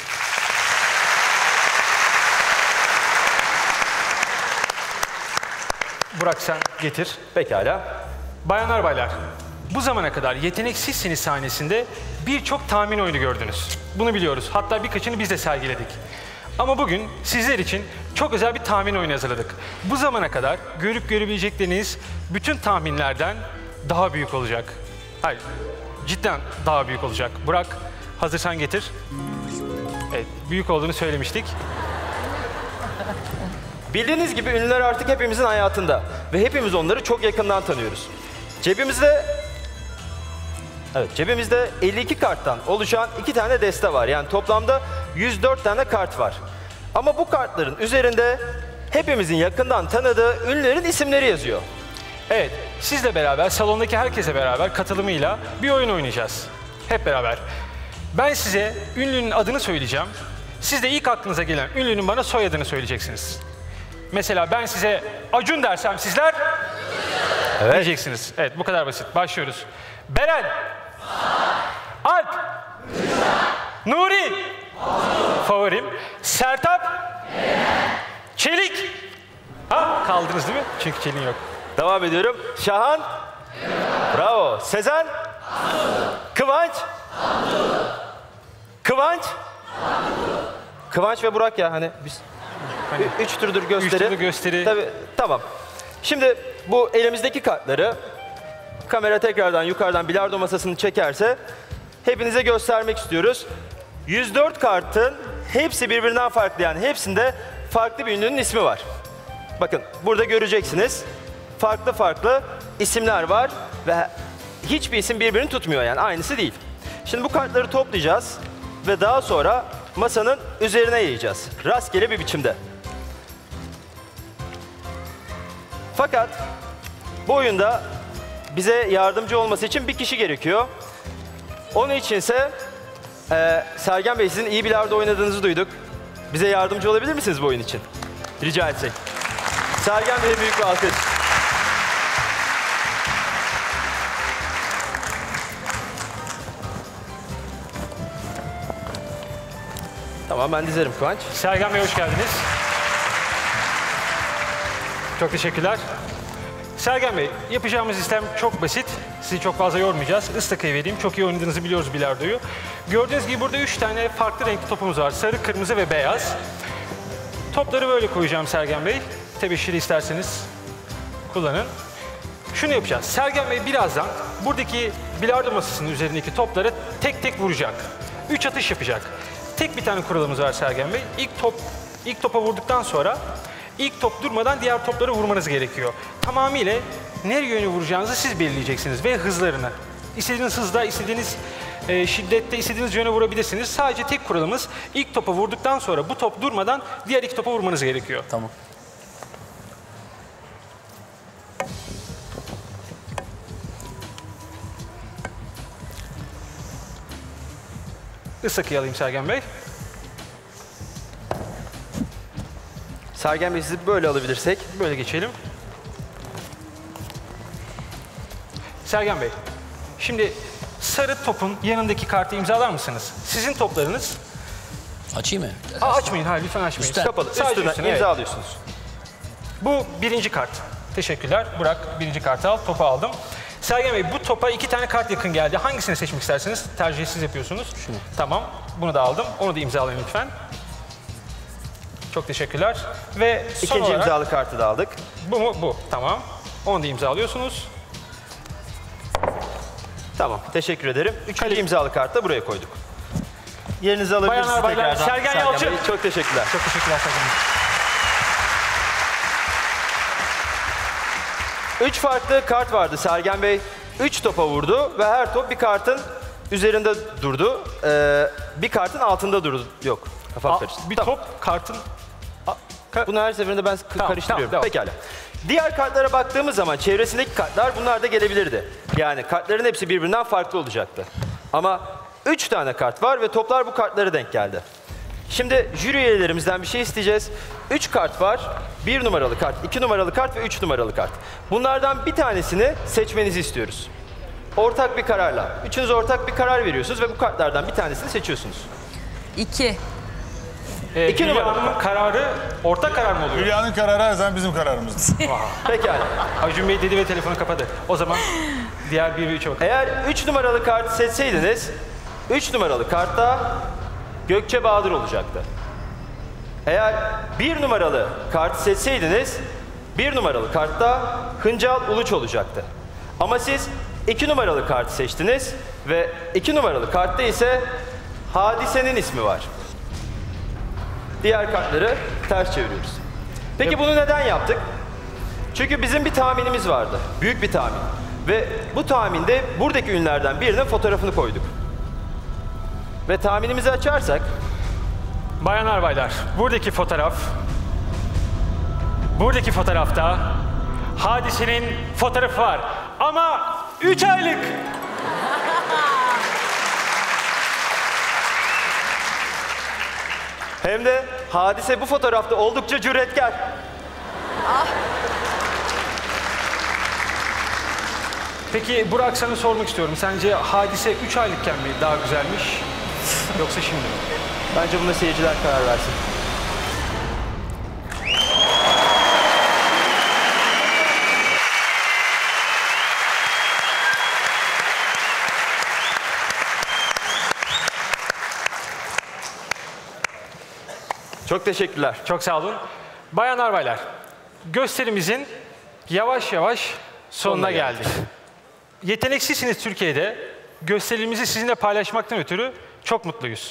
Burak sen getir. Pekala. Bayanlar baylar, bu zamana kadar Yeteneksizsiniz sahnesinde birçok tahmin oyunu gördünüz. Bunu biliyoruz. Hatta birkaçını biz de sergiledik. Ama bugün sizler için çok özel bir tahmin oyunu hazırladık. Bu zamana kadar görüp görebilecekleriniz bütün tahminlerden daha büyük olacak. Hayır, cidden daha büyük olacak. Burak, hazırsan getir. Evet, büyük olduğunu söylemiştik. Bildiğiniz gibi ünlüler artık hepimizin hayatında ve hepimiz onları çok yakından tanıyoruz. Cebimizde Evet, cebimizde elli iki karttan oluşan iki tane deste var. Yani toplamda yüz dört tane kart var. Ama bu kartların üzerinde hepimizin yakından tanıdığı ünlülerin isimleri yazıyor. Evet, sizle beraber, salondaki herkese beraber katılımıyla bir oyun oynayacağız. Hep beraber. Ben size ünlünün adını söyleyeceğim. Siz de ilk aklınıza gelen ünlünün bana soyadını söyleyeceksiniz. Mesela ben size Acun dersem sizler... Evet. Diyeceksiniz. Evet, bu kadar basit. Başlıyoruz. Beren. Alp. Nuri. Favorim. Sertab. Çelik. Ha, kaldınız değil mi? Çünkü Çelik'in yok. Devam ediyorum. Şahan. Bravo. Sezen. Kıvanç. Kıvanç. Kıvanç ve Burak ya hani biz Hani, Ü- üç turdur gösteri. Üç turdur gösteri. Tabii, tamam. Şimdi bu elimizdeki kartları kamera tekrardan yukarıdan bilardo masasını çekerse hepinize göstermek istiyoruz. yüz dört kartın hepsi birbirinden farklı, yani hepsinde farklı bir ünlünün ismi var. Bakın burada göreceksiniz. Farklı farklı isimler var ve hiçbir isim birbirini tutmuyor, yani aynısı değil. Şimdi bu kartları toplayacağız ve daha sonra masanın üzerine yayacağız. Rastgele bir biçimde. Fakat bu oyunda bize yardımcı olması için bir kişi gerekiyor. Onun içinse e, Sergen Bey, sizin iyi bilardo oynadığınızı duyduk. Bize yardımcı olabilir misiniz bu oyun için? Rica etsek. Sergen Bey'e büyük bir alkış. Tamam, ben dizerim Kıvanç. Sergen Bey hoş geldiniz. Çok teşekkürler. Sergen Bey, yapacağımız işlem çok basit. Sizi çok fazla yormayacağız. Istakayı vereyim. Çok iyi oynadığınızı biliyoruz bilardoyu. Gördüğünüz gibi burada üç tane farklı renkli topumuz var. Sarı, kırmızı ve beyaz. Topları böyle koyacağım Sergen Bey. Tebeşiri isterseniz kullanın. Şunu yapacağız. Sergen Bey birazdan buradaki bilardo masasının üzerindeki topları tek tek vuracak. Üç atış yapacak. Tek bir tane kuralımız var Sergen Bey. İlk top, ilk topa vurduktan sonra ilk top durmadan diğer topları vurmanız gerekiyor. Tamamıyla nereye yönü vuracağınızı siz belirleyeceksiniz ve hızlarını. İstediğiniz hızda, istediğiniz e, şiddette, istediğiniz yöne vurabilirsiniz. Sadece tek kuralımız ilk topa vurduktan sonra bu top durmadan diğer iki topa vurmanız gerekiyor. Tamam. Istakayı alayım Sergen Bey. Sergen Bey, sizi böyle alabilirsek. Böyle geçelim. Sergen Bey, şimdi sarı topun yanındaki kartı imzalar mısınız? Sizin toplarınız. Açayım mı? Aa, açmayın, hayır lütfen açmayın. Üstten. Kapalı. Sadece Üstüne üstüne, imza evet. alıyorsunuz. Bu birinci kart. Teşekkürler. Burak birinci kartı al, topu aldım. Sergen Bey, bu topa iki tane kart yakın geldi. Hangisini seçmek istersiniz? Tercihi siz yapıyorsunuz. Şunu. Tamam, bunu da aldım. Onu da imzalayın lütfen. Çok teşekkürler. Ve son İkinci olarak, imzalı kartı da aldık. bu mu? Bu. Tamam. Onu da imzalıyorsunuz. Tamam, teşekkür ederim. Üçüncü imzalı kartı da buraya koyduk. Yerinizi alabilirsiniz Bayanlar, baylar, tekrardan. Sergen Yalçın. Bey, çok teşekkürler. Çok teşekkürler Sergen Bey. Üç farklı kart vardı. Sergen Bey üç topa vurdu ve her top bir kartın üzerinde durdu. Ee, bir kartın altında durdu. Yok, kafam Aa, karıştı. bir Tamam. top kartın... Bunu her seferinde ben k- Tamam, karıştırıyorum. tamam, Pekala. Diğer kartlara baktığımız zaman çevresindeki kartlar bunlar da gelebilirdi. Yani kartların hepsi birbirinden farklı olacaktı. Ama üç tane kart var ve toplar bu kartlara denk geldi. Şimdi jüri üyelerimizden bir şey isteyeceğiz. Üç kart var. Bir numaralı kart, iki numaralı kart ve üç numaralı kart. Bunlardan bir tanesini seçmenizi istiyoruz. Ortak bir kararla. Üçünüz ortak bir karar veriyorsunuz ve bu kartlardan bir tanesini seçiyorsunuz. İki. Ee, İki Hülya numara. Hanım'ın kararı ortak karar mı oluyor? Hülya'nın kararı her zaman bizim kararımızdır. Pekala. Acun Bey dedi ve telefonu kapadı. O zaman diğer bir ve üçe bakın. Eğer üç numaralı kartı seçseydiniz, üç numaralı kartta Gökçe Bahadır olacaktı. Eğer bir numaralı kartı seçseydiniz, bir numaralı kartta Hıncal Uluç olacaktı. Ama siz iki numaralı kartı seçtiniz ve iki numaralı kartta ise Hadise'nin ismi var. Diğer kartları ters çeviriyoruz. Peki bunu neden yaptık? Çünkü bizim bir tahminimiz vardı. Büyük bir tahmin. Ve bu tahminde buradaki ünlülerden birinin fotoğrafını koyduk. Ve tahminimizi açarsak... Bayanlar baylar, buradaki fotoğraf, buradaki fotoğrafta Hadise'nin fotoğrafı var. Ama üç aylık. Hem de Hadise bu fotoğrafta oldukça cüretkar. Peki Burak, sana sormak istiyorum. Sence Hadise üç aylıkken mi daha güzelmiş yoksa şimdi mi? Bence buna seyirciler karar versin. Çok teşekkürler. Çok sağ olun. Bayanlar baylar, gösterimizin yavaş yavaş sonuna, sonuna geldik. geldik. Yeteneksizsiniz Türkiye'de. Gösterimizi sizinle paylaşmaktan ötürü çok mutluyuz.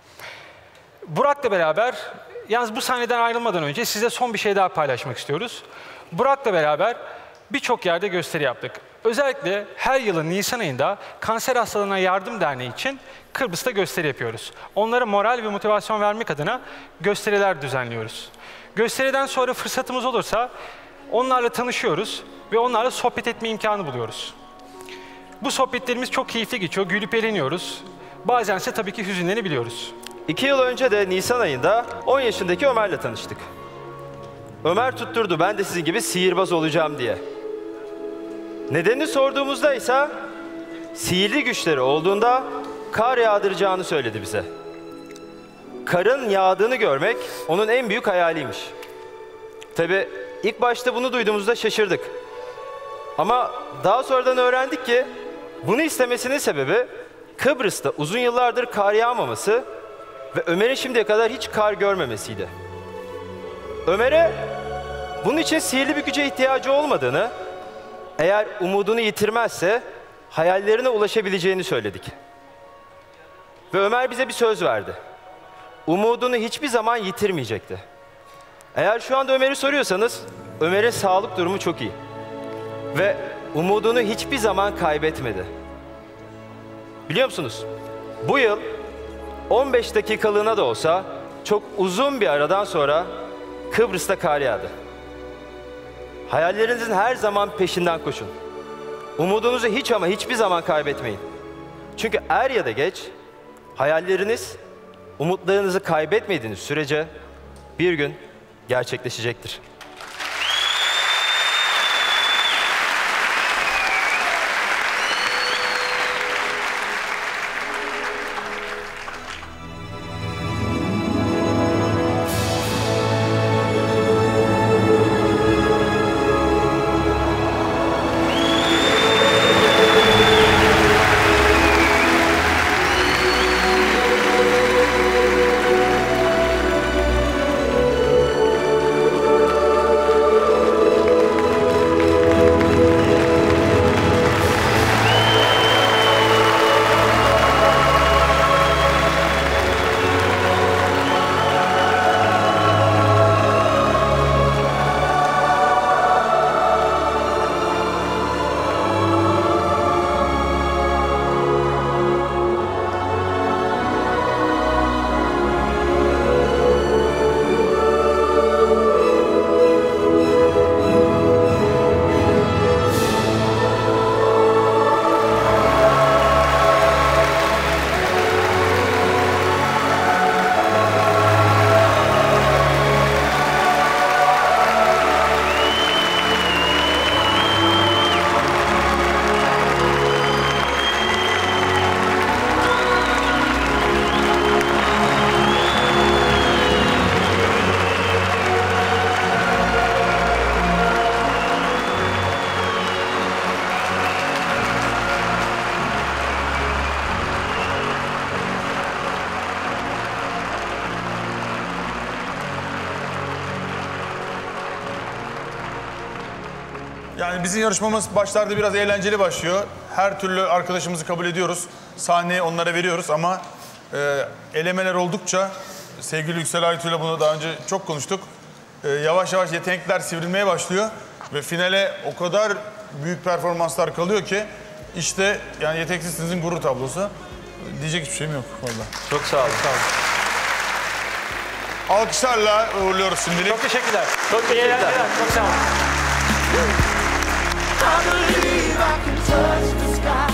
Burak'la beraber, yalnız bu sahneden ayrılmadan önce size son bir şey daha paylaşmak istiyoruz. Burak'la beraber birçok yerde gösteri yaptık. Özellikle her yılın Nisan ayında Kanser Hastalığına Yardım Derneği için Kıbrıs'ta gösteri yapıyoruz. Onlara moral ve motivasyon vermek adına gösteriler düzenliyoruz. Gösteriden sonra fırsatımız olursa onlarla tanışıyoruz ve onlarla sohbet etme imkanı buluyoruz. Bu sohbetlerimiz çok keyifli geçiyor, gülüp eğleniyoruz. Bazen ise tabii ki hüzünlenebiliyoruz. İki yıl önce de Nisan ayında on yaşındaki Ömer'le tanıştık. Ömer tutturdu ben de sizin gibi sihirbaz olacağım diye. Nedenini sorduğumuzda ise sihirli güçleri olduğunda kar yağdıracağını söyledi bize. Karın yağdığını görmek onun en büyük hayaliymiş. Tabii ilk başta bunu duyduğumuzda şaşırdık. Ama daha sonradan öğrendik ki bunu istemesinin sebebi Kıbrıs'ta uzun yıllardır kar yağmaması ve Ömer'in şimdiye kadar hiç kar görmemesiydi. Ömer'e bunun için sihirli bir güce ihtiyacı olmadığını, eğer umudunu yitirmezse hayallerine ulaşabileceğini söyledik. Ve Ömer bize bir söz verdi. Umudunu hiçbir zaman yitirmeyecekti. Eğer şu anda Ömer'i soruyorsanız, Ömer'in sağlık durumu çok iyi. Ve umudunu hiçbir zaman kaybetmedi. Biliyor musunuz? Bu yıl on beş dakikalığına da olsa çok uzun bir aradan sonra Kıbrıs'ta kar yağdı. Hayallerinizin her zaman peşinden koşun. Umudunuzu hiç ama hiçbir zaman kaybetmeyin. Çünkü er ya da geç hayalleriniz umutlarınızı kaybetmediğiniz sürece bir gün gerçekleşecektir. Yani bizim yarışmamız başlarda biraz eğlenceli başlıyor. Her türlü arkadaşımızı kabul ediyoruz. Sahneyi onlara veriyoruz ama e, elemeler oldukça sevgili Yüksel Aytu ile bunu daha önce çok konuştuk. E, yavaş yavaş yetenekler sivrilmeye başlıyor ve finale o kadar büyük performanslar kalıyor ki işte yani yeteneksizsinizin gurur tablosu. Diyecek hiçbir şeyim yok vallahi. Çok sağ olun. Sağ olun. Alkışlarla uğurluyoruz şimdilik. Çok teşekkürler. Çok teşekkürler. Çok sağ olun. I believe I can touch the sky.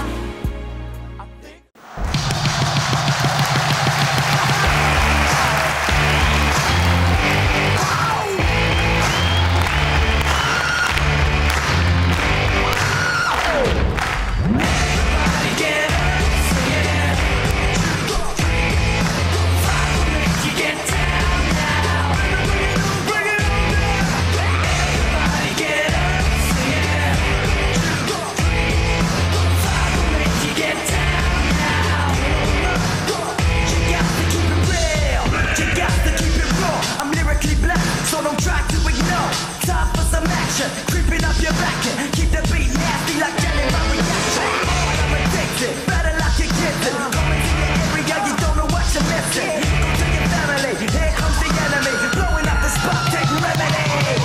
your back and keep the beat nasty like Jenny my reaction. I'm addicted, better lock your kids in. Coming to your area, you don't know what you're missing. Go to your family, here comes the enemy. Blowing up the spot, take remedy.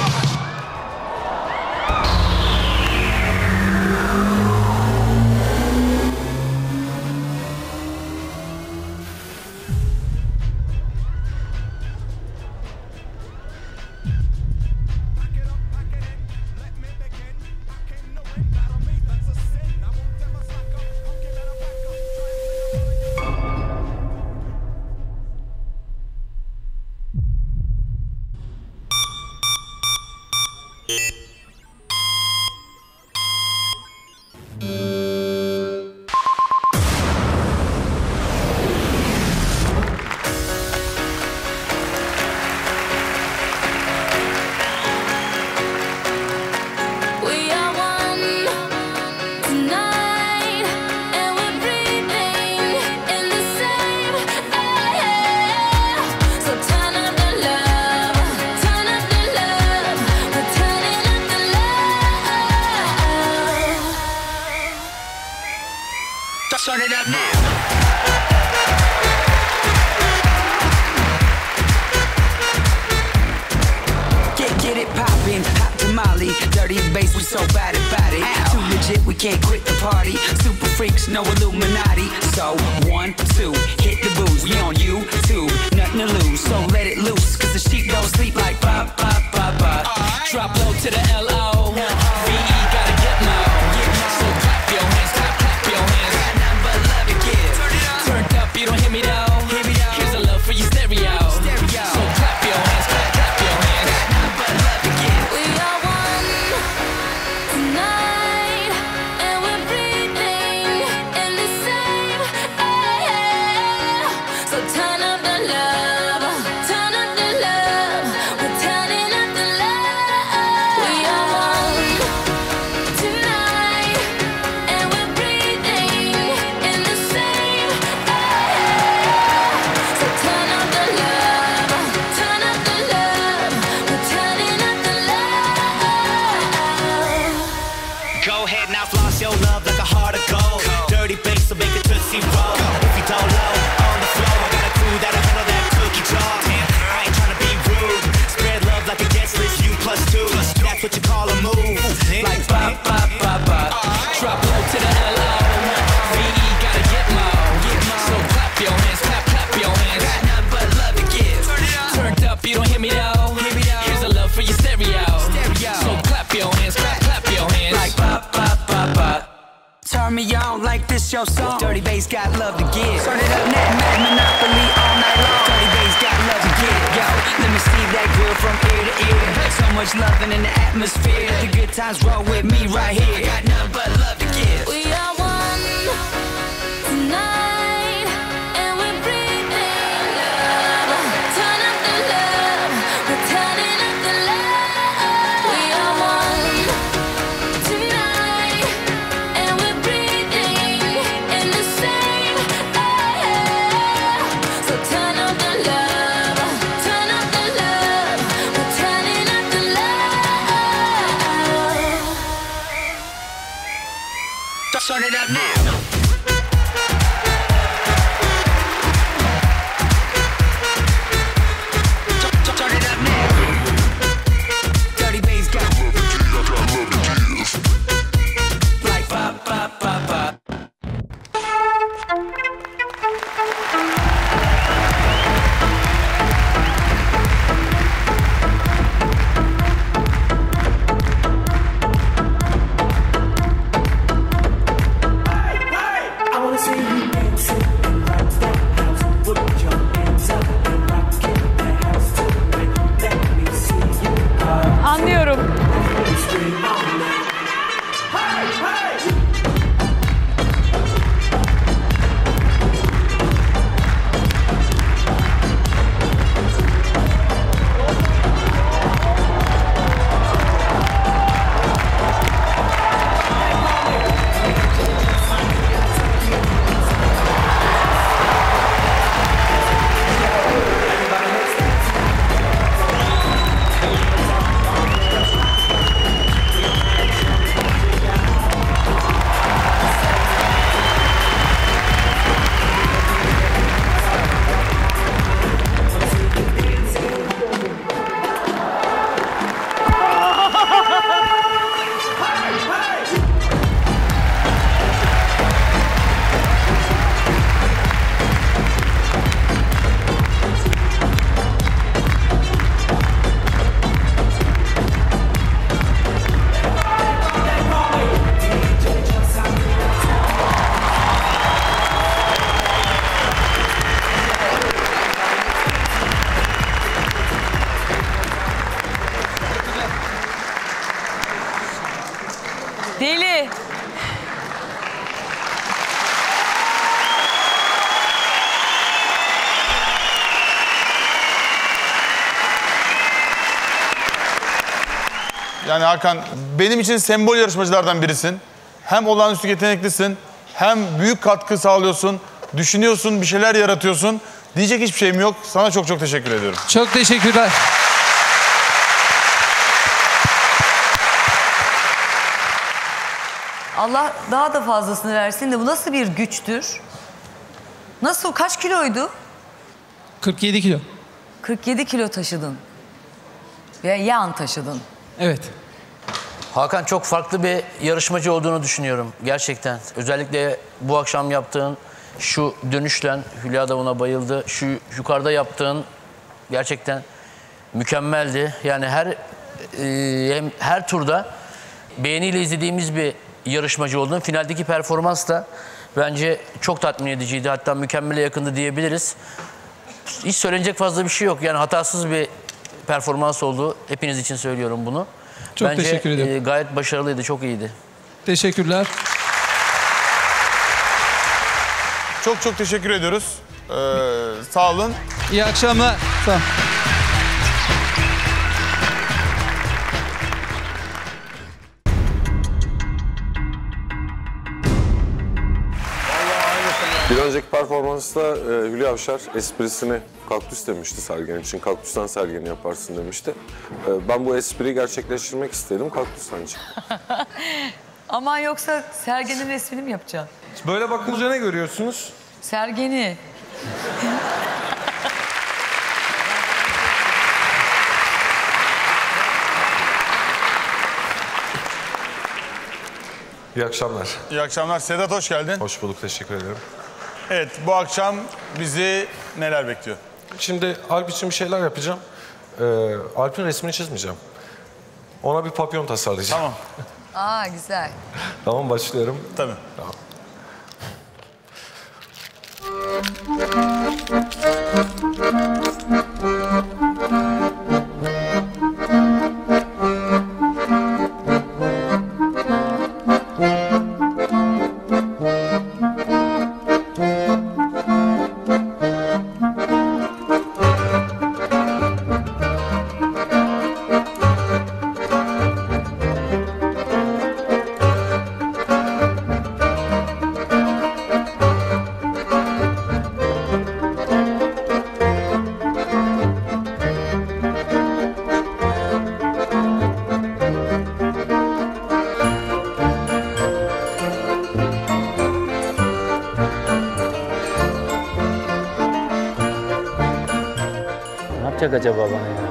Turn it up now. Get, get it poppin', hot tamale. Dirty bass, we so bad about it. Too legit, we can't quit the party. Super freaks, no Illuminati. So, one, two, hit the booze. We on YouTube, nothing to lose. So let it loose, cause the sheep don't sleep like ba, ba, ba, ba. Drop low to the L O. V E gotta get low. So clap your hands, clap, clap your hands. Turned up, you don't hear me though. Here's a love for your stereo. So clap your hands, clap, clap your hands. We are one tonight, and we're breathing in the same air. So turn up the love, turn up the love. We're turning up the love. We are one tonight, and we're breathing in the same air. So turn up the love, turn up the love. We're turning up the love. Go ahead now, floss your love like a heart of gold. Dirty bass, so make it tootsie roll. If you don't low on the floor, I got a crew that'll handle that cookie jar. I ain't tryna be rude. Spread love like a guest list, you plus two. That's what you call a move. Like ba ba ba ba. Drop low to the L O. V E gotta get low. So clap your hands, clap, clap your hands. Got nothing but love to give. Turned up, you don't hear me though. Here's a love for your stereo. So clap your hands, clap, clap your hands. Like ba ba ba ba. Turn me on like this your song. Dirty bass got love to give. Turn it up now, mad monopoly all night long. Dirty bass got love to give. Yo, let me see that good from ear to ear. So much loving in the atmosphere. The good times roll with me right here. Got nothing but love to give. We are one tonight, and we're breathing love. Turn up the love, we're turning up the love. We are one tonight, and we're breathing in the same air. So turn up the love, turn up the love. We're turning up the love. Turn it up now. Turn it up now. Dirty bass got like ba ba ba ba. Hey, Deli. Yani Hakan, benim için sembol yarışmacılardan birisin. Hem olağanüstü yeteneklisin, hem büyük katkı sağlıyorsun, düşünüyorsun, bir şeyler yaratıyorsun. Diyecek hiçbir şeyim yok. Sana çok çok teşekkür ediyorum. Çok teşekkürler. Allah daha da fazlasını versin de bu nasıl bir güçtür? Nasıl, kaç kiloydu? kırk yedi kilo. kırk yedi kilo taşıdın. Ve yan taşıdın. Evet. Hakan çok farklı bir yarışmacı olduğunu düşünüyorum gerçekten. Özellikle bu akşam yaptığın şu dönüşle Hülya da ona bayıldı. Şu yukarıda yaptığın gerçekten mükemmeldi. Yani her e, hem her turda beğeniyle izlediğimiz bir yarışmacı oldun. Finaldeki performans da bence çok tatmin ediciydi. Hatta mükemmele yakındı diyebiliriz. Hiç söylenecek fazla bir şey yok. Yani hatasız bir performans oldu. Hepiniz için söylüyorum bunu. Çok bence, teşekkür ederim. E, gayet başarılıydı, çok iyiydi. Teşekkürler. Çok çok teşekkür ediyoruz. Ee, sağ olun. İyi akşamlar. Sağ ol. Bir önceki performansta e, Hülya Avşar esprisini kaktüs demişti Sergen için. Kaktüsten Sergen'i yaparsın demişti. E, ben bu espriyi gerçekleştirmek istedim. Kaktüsten çıktı. Aman yoksa Sergen'in resmini mi yapacaksın? Böyle bakınca ne görüyorsunuz? Sergen'i. İyi akşamlar. İyi akşamlar. Sedat hoş geldin. Hoş bulduk, teşekkür ederim. Evet, bu akşam bizi neler bekliyor? Şimdi Alp için bir şeyler yapacağım. Ee, Alp'in resmini çizmeyeceğim. Ona bir papyon tasarlayacağım. Tamam. Aa güzel. Tamam, başlıyorum. Tabii. Tamam. Ne yapacak acaba bana ya?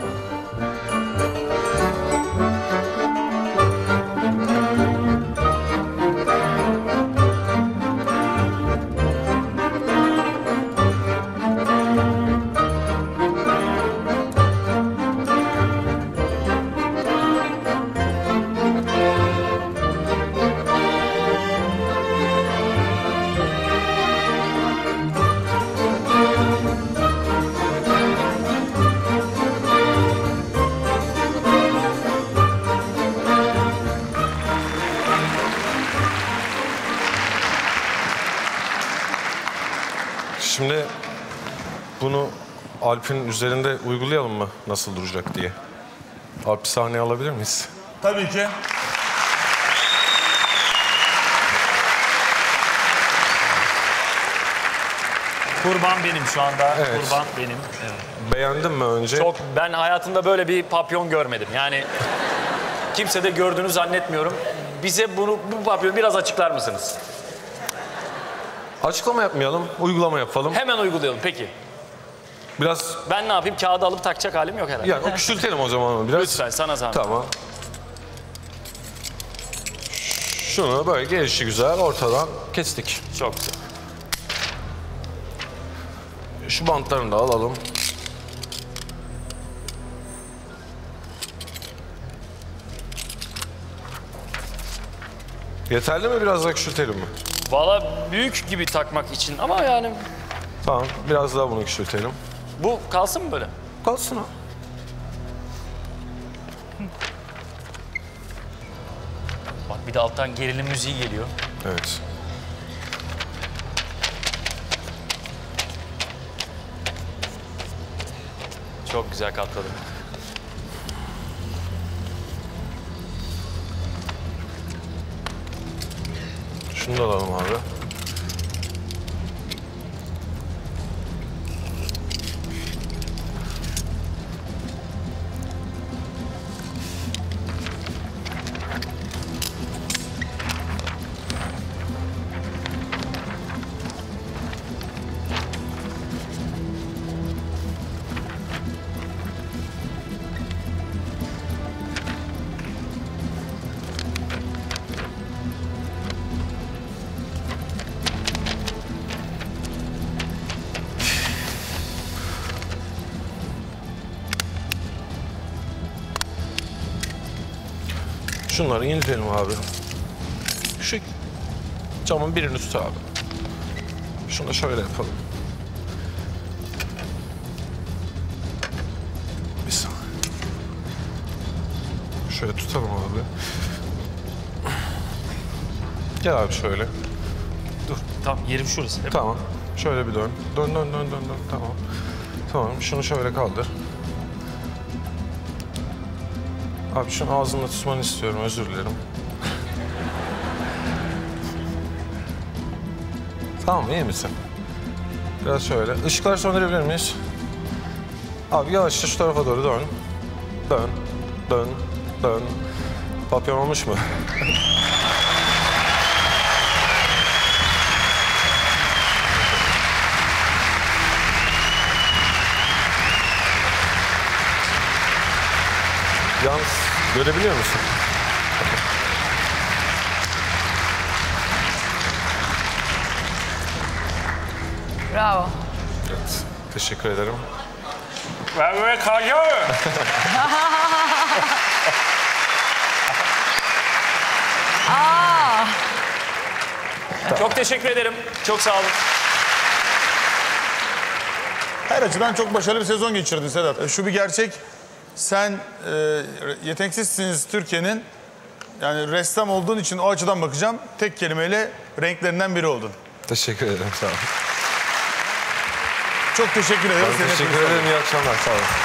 Şimdi bunu Alp'in üzerinde uygulayalım mı nasıl duracak diye. Alp'i sahneye alabilir miyiz? Tabii ki. Kurban benim şu anda. Evet. Kurban benim. Evet. Beğendin mi önce? Çok. Ben hayatımda böyle bir papyon görmedim. Yani kimse de gördüğünü zannetmiyorum. Bize bunu, bu papyonu biraz açıklar mısınız? Açıklama yapmayalım, uygulama yapalım. Hemen uygulayalım peki. Biraz... Ben ne yapayım? Kağıdı alıp takacak halim yok herhalde. Yani küçültelim o zaman biraz. Lütfen, sana zahmet. Tamam. Şunu böyle gelişi güzel ortadan kestik. Çok güzel. Şu bantlarını da alalım. Yeterli mi? Biraz daha küçültelim mi? Valla büyük gibi takmak için ama yani... Tamam, biraz daha bunu küçültelim. Bu kalsın mı böyle? Kalsın ha. Bana Bir de alttan gerilim müziği geliyor. Evet. Çok güzel katladım. Şunu da alalım abi. Şunları yenileyelim abi. Şu camın birini tut abi. Şunu da şöyle yapalım. Bir saniye. Şöyle tutalım abi. Gel abi şöyle. Dur, tamam yerim şurası. değil mi? Tamam. Şöyle bir dön. Dön, dön, dön, dön, dön. Tamam. Tamam, şunu şöyle kaldır. Abi şunu ağzımda tutmanı istiyorum, özür dilerim. Tamam, iyi misin? Biraz şöyle. Işıkları söndürebilir miyiz? Abi yavaşça şu tarafa doğru dön. Dön, dön, dön. Papyon olmuş mu? Yalnız görebiliyor musun? Bravo. Evet, teşekkür ederim. Ben böyle kayıyor. Aa. Çok teşekkür ederim. Çok sağ olun. Her açıdan çok başarılı bir sezon geçirdin Sedat. E, Şu bir gerçek. Sen e, yeteneksizsiniz Türkiye'nin. Yani ressam olduğun için o açıdan bakacağım. Tek kelimeyle renklerinden biri oldun. Teşekkür ederim, sağ olun. Çok teşekkür ederim. Ben teşekkür ederim, iyi akşamlar, sağ olun.